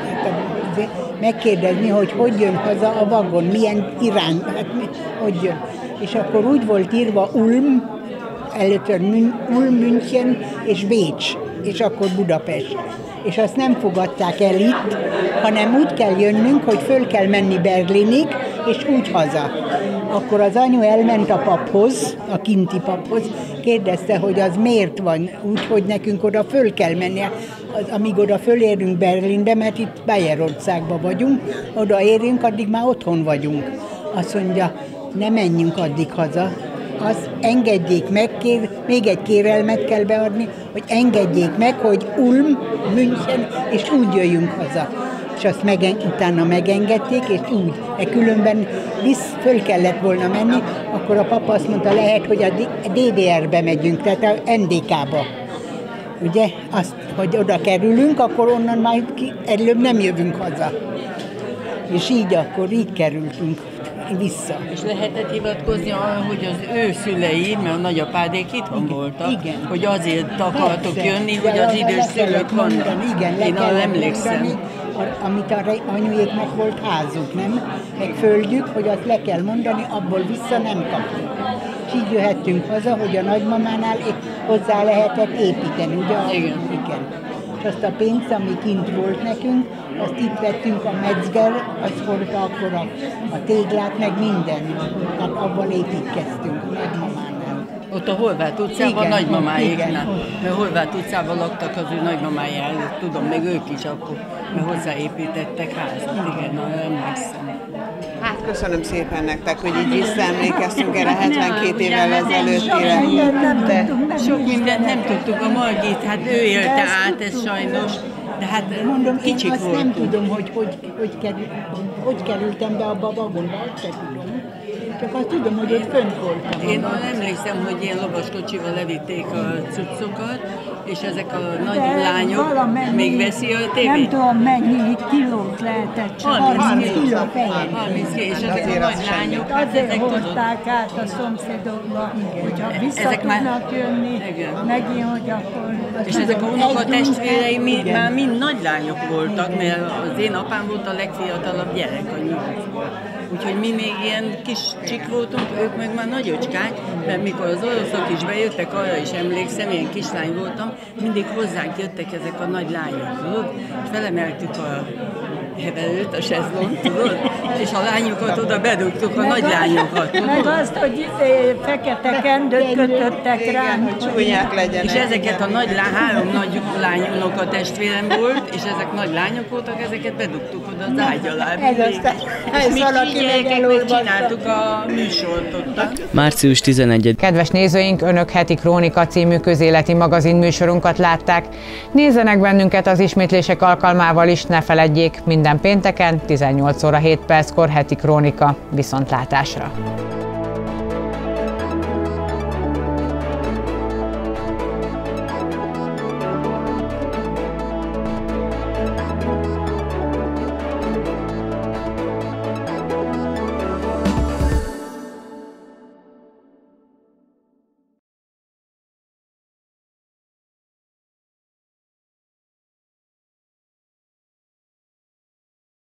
megkérdezni, hogy jön haza a vagon, milyen irány, hát hogy jön. És akkor úgy volt írva Ulm, először Ulm, München és Bécs, és akkor Budapest. És azt nem fogadták el itt, hanem úgy kell jönnünk, hogy föl kell menni Berlinig, és úgy haza. Akkor az anyu elment a paphoz, a kinti paphoz, kérdezte, hogy az miért van úgy, hogy nekünk oda föl kell menni. Amíg oda fölérünk Berlinbe, mert itt Bayerországban vagyunk, oda érünk, addig már otthon vagyunk. Azt mondja, ne menjünk addig haza, azt engedjék meg, még egy kérelmet kell beadni, hogy engedjék meg, hogy Ulm, München, és úgy jöjjünk haza. És azt utána megengedték, és úgy. Különben föl kellett volna menni, akkor a papa azt mondta, lehet, hogy a DDR-be megyünk, tehát a NDK-ba. Ugye, azt, hogy oda kerülünk, akkor onnan már előbb nem jövünk haza. És így kerültünk vissza. És lehetett hivatkozni arra, hogy az ő szülei, mert a nagyapádék itthon voltak, igen. Hogy azért akartok jönni, hogy az idős szülők vannak. Igen, én arra emlékszem. Amit a anyuéknak volt házuk, nem? Meg földjük, hogy azt le kell mondani, abból vissza nem kapunk. És így jöhettünk haza, hogy a nagymamánál hozzá lehetett építeni, ugye? Igen. És azt a pénzt, ami kint volt nekünk, azt itt vettünk a Metzger, az volt akkor a téglát, meg minden. Tehát abban építkeztünk a nagymamánál. Ott a Horváth utcában nagymamáéknál. Mert Horváth utcában laktak az ő nagymamája előtt, tudom, meg ők is akkor, mert hozzáépítettek házat. Igen, arra emlékszem. Hát köszönöm szépen nektek, hogy így visszaemlékeztünk erre 72 évvel ezelőttire. Sok mindent nem tudtuk, a Margit, hát ő élte át, ez sajnos. De hát mondom, kicsik én azt voltunk. nem tudom, hogy kerültem be abba a vagonba, azt sem tudom. Csak azt tudom, hogy ott fönt voltam. Én emlékszem, hogy ilyen lovaskocsival levitték a cuccokat, és ezek a nagy lányok még veszi a tévét. Nem tudom mennyi kilót lehetett, 30 kiló. 30 kiló, és ezek a nagy lányok, hát azért ezek hozták át a szomszédokba, hogyha vissza tudnak jönni, megint, hogy akkor... És ezek a unokatestvérei már mind nagy lányok voltak, mert az én apám volt a legfiatalabb gyerek a nyolcból. Úgyhogy mi még ilyen kis csik voltunk, ők meg már nagyocskák, mert mikor az oroszok is bejöttek, arra is emlékszem, ilyen kislány voltam, mindig hozzánk jöttek ezek a nagy lányok, tudod? És felemeltük a heverőt, a sezlont, tudod? És a lányokat oda bedugtuk, a nagy lányokat, tudod? Meg azt, hogy fekete kendőt kötöttek rám, hogy csúnyák legyenek. És ezeket a három nagy lány unokatestvérem volt, és ezek nagy lányok voltak, ezeket bedugtuk oda az ágy alá. És mi gyerekek megcsináltuk a műsort ott. Március 11. Kedves nézőink, Önök heti Krónika című közéleti magazin műsorunkat látták. Nézzenek bennünket az ismétlések alkalmával is, ne feledjék, minden pénteken 18 óra 7 perckor heti Krónika. Viszontlátásra!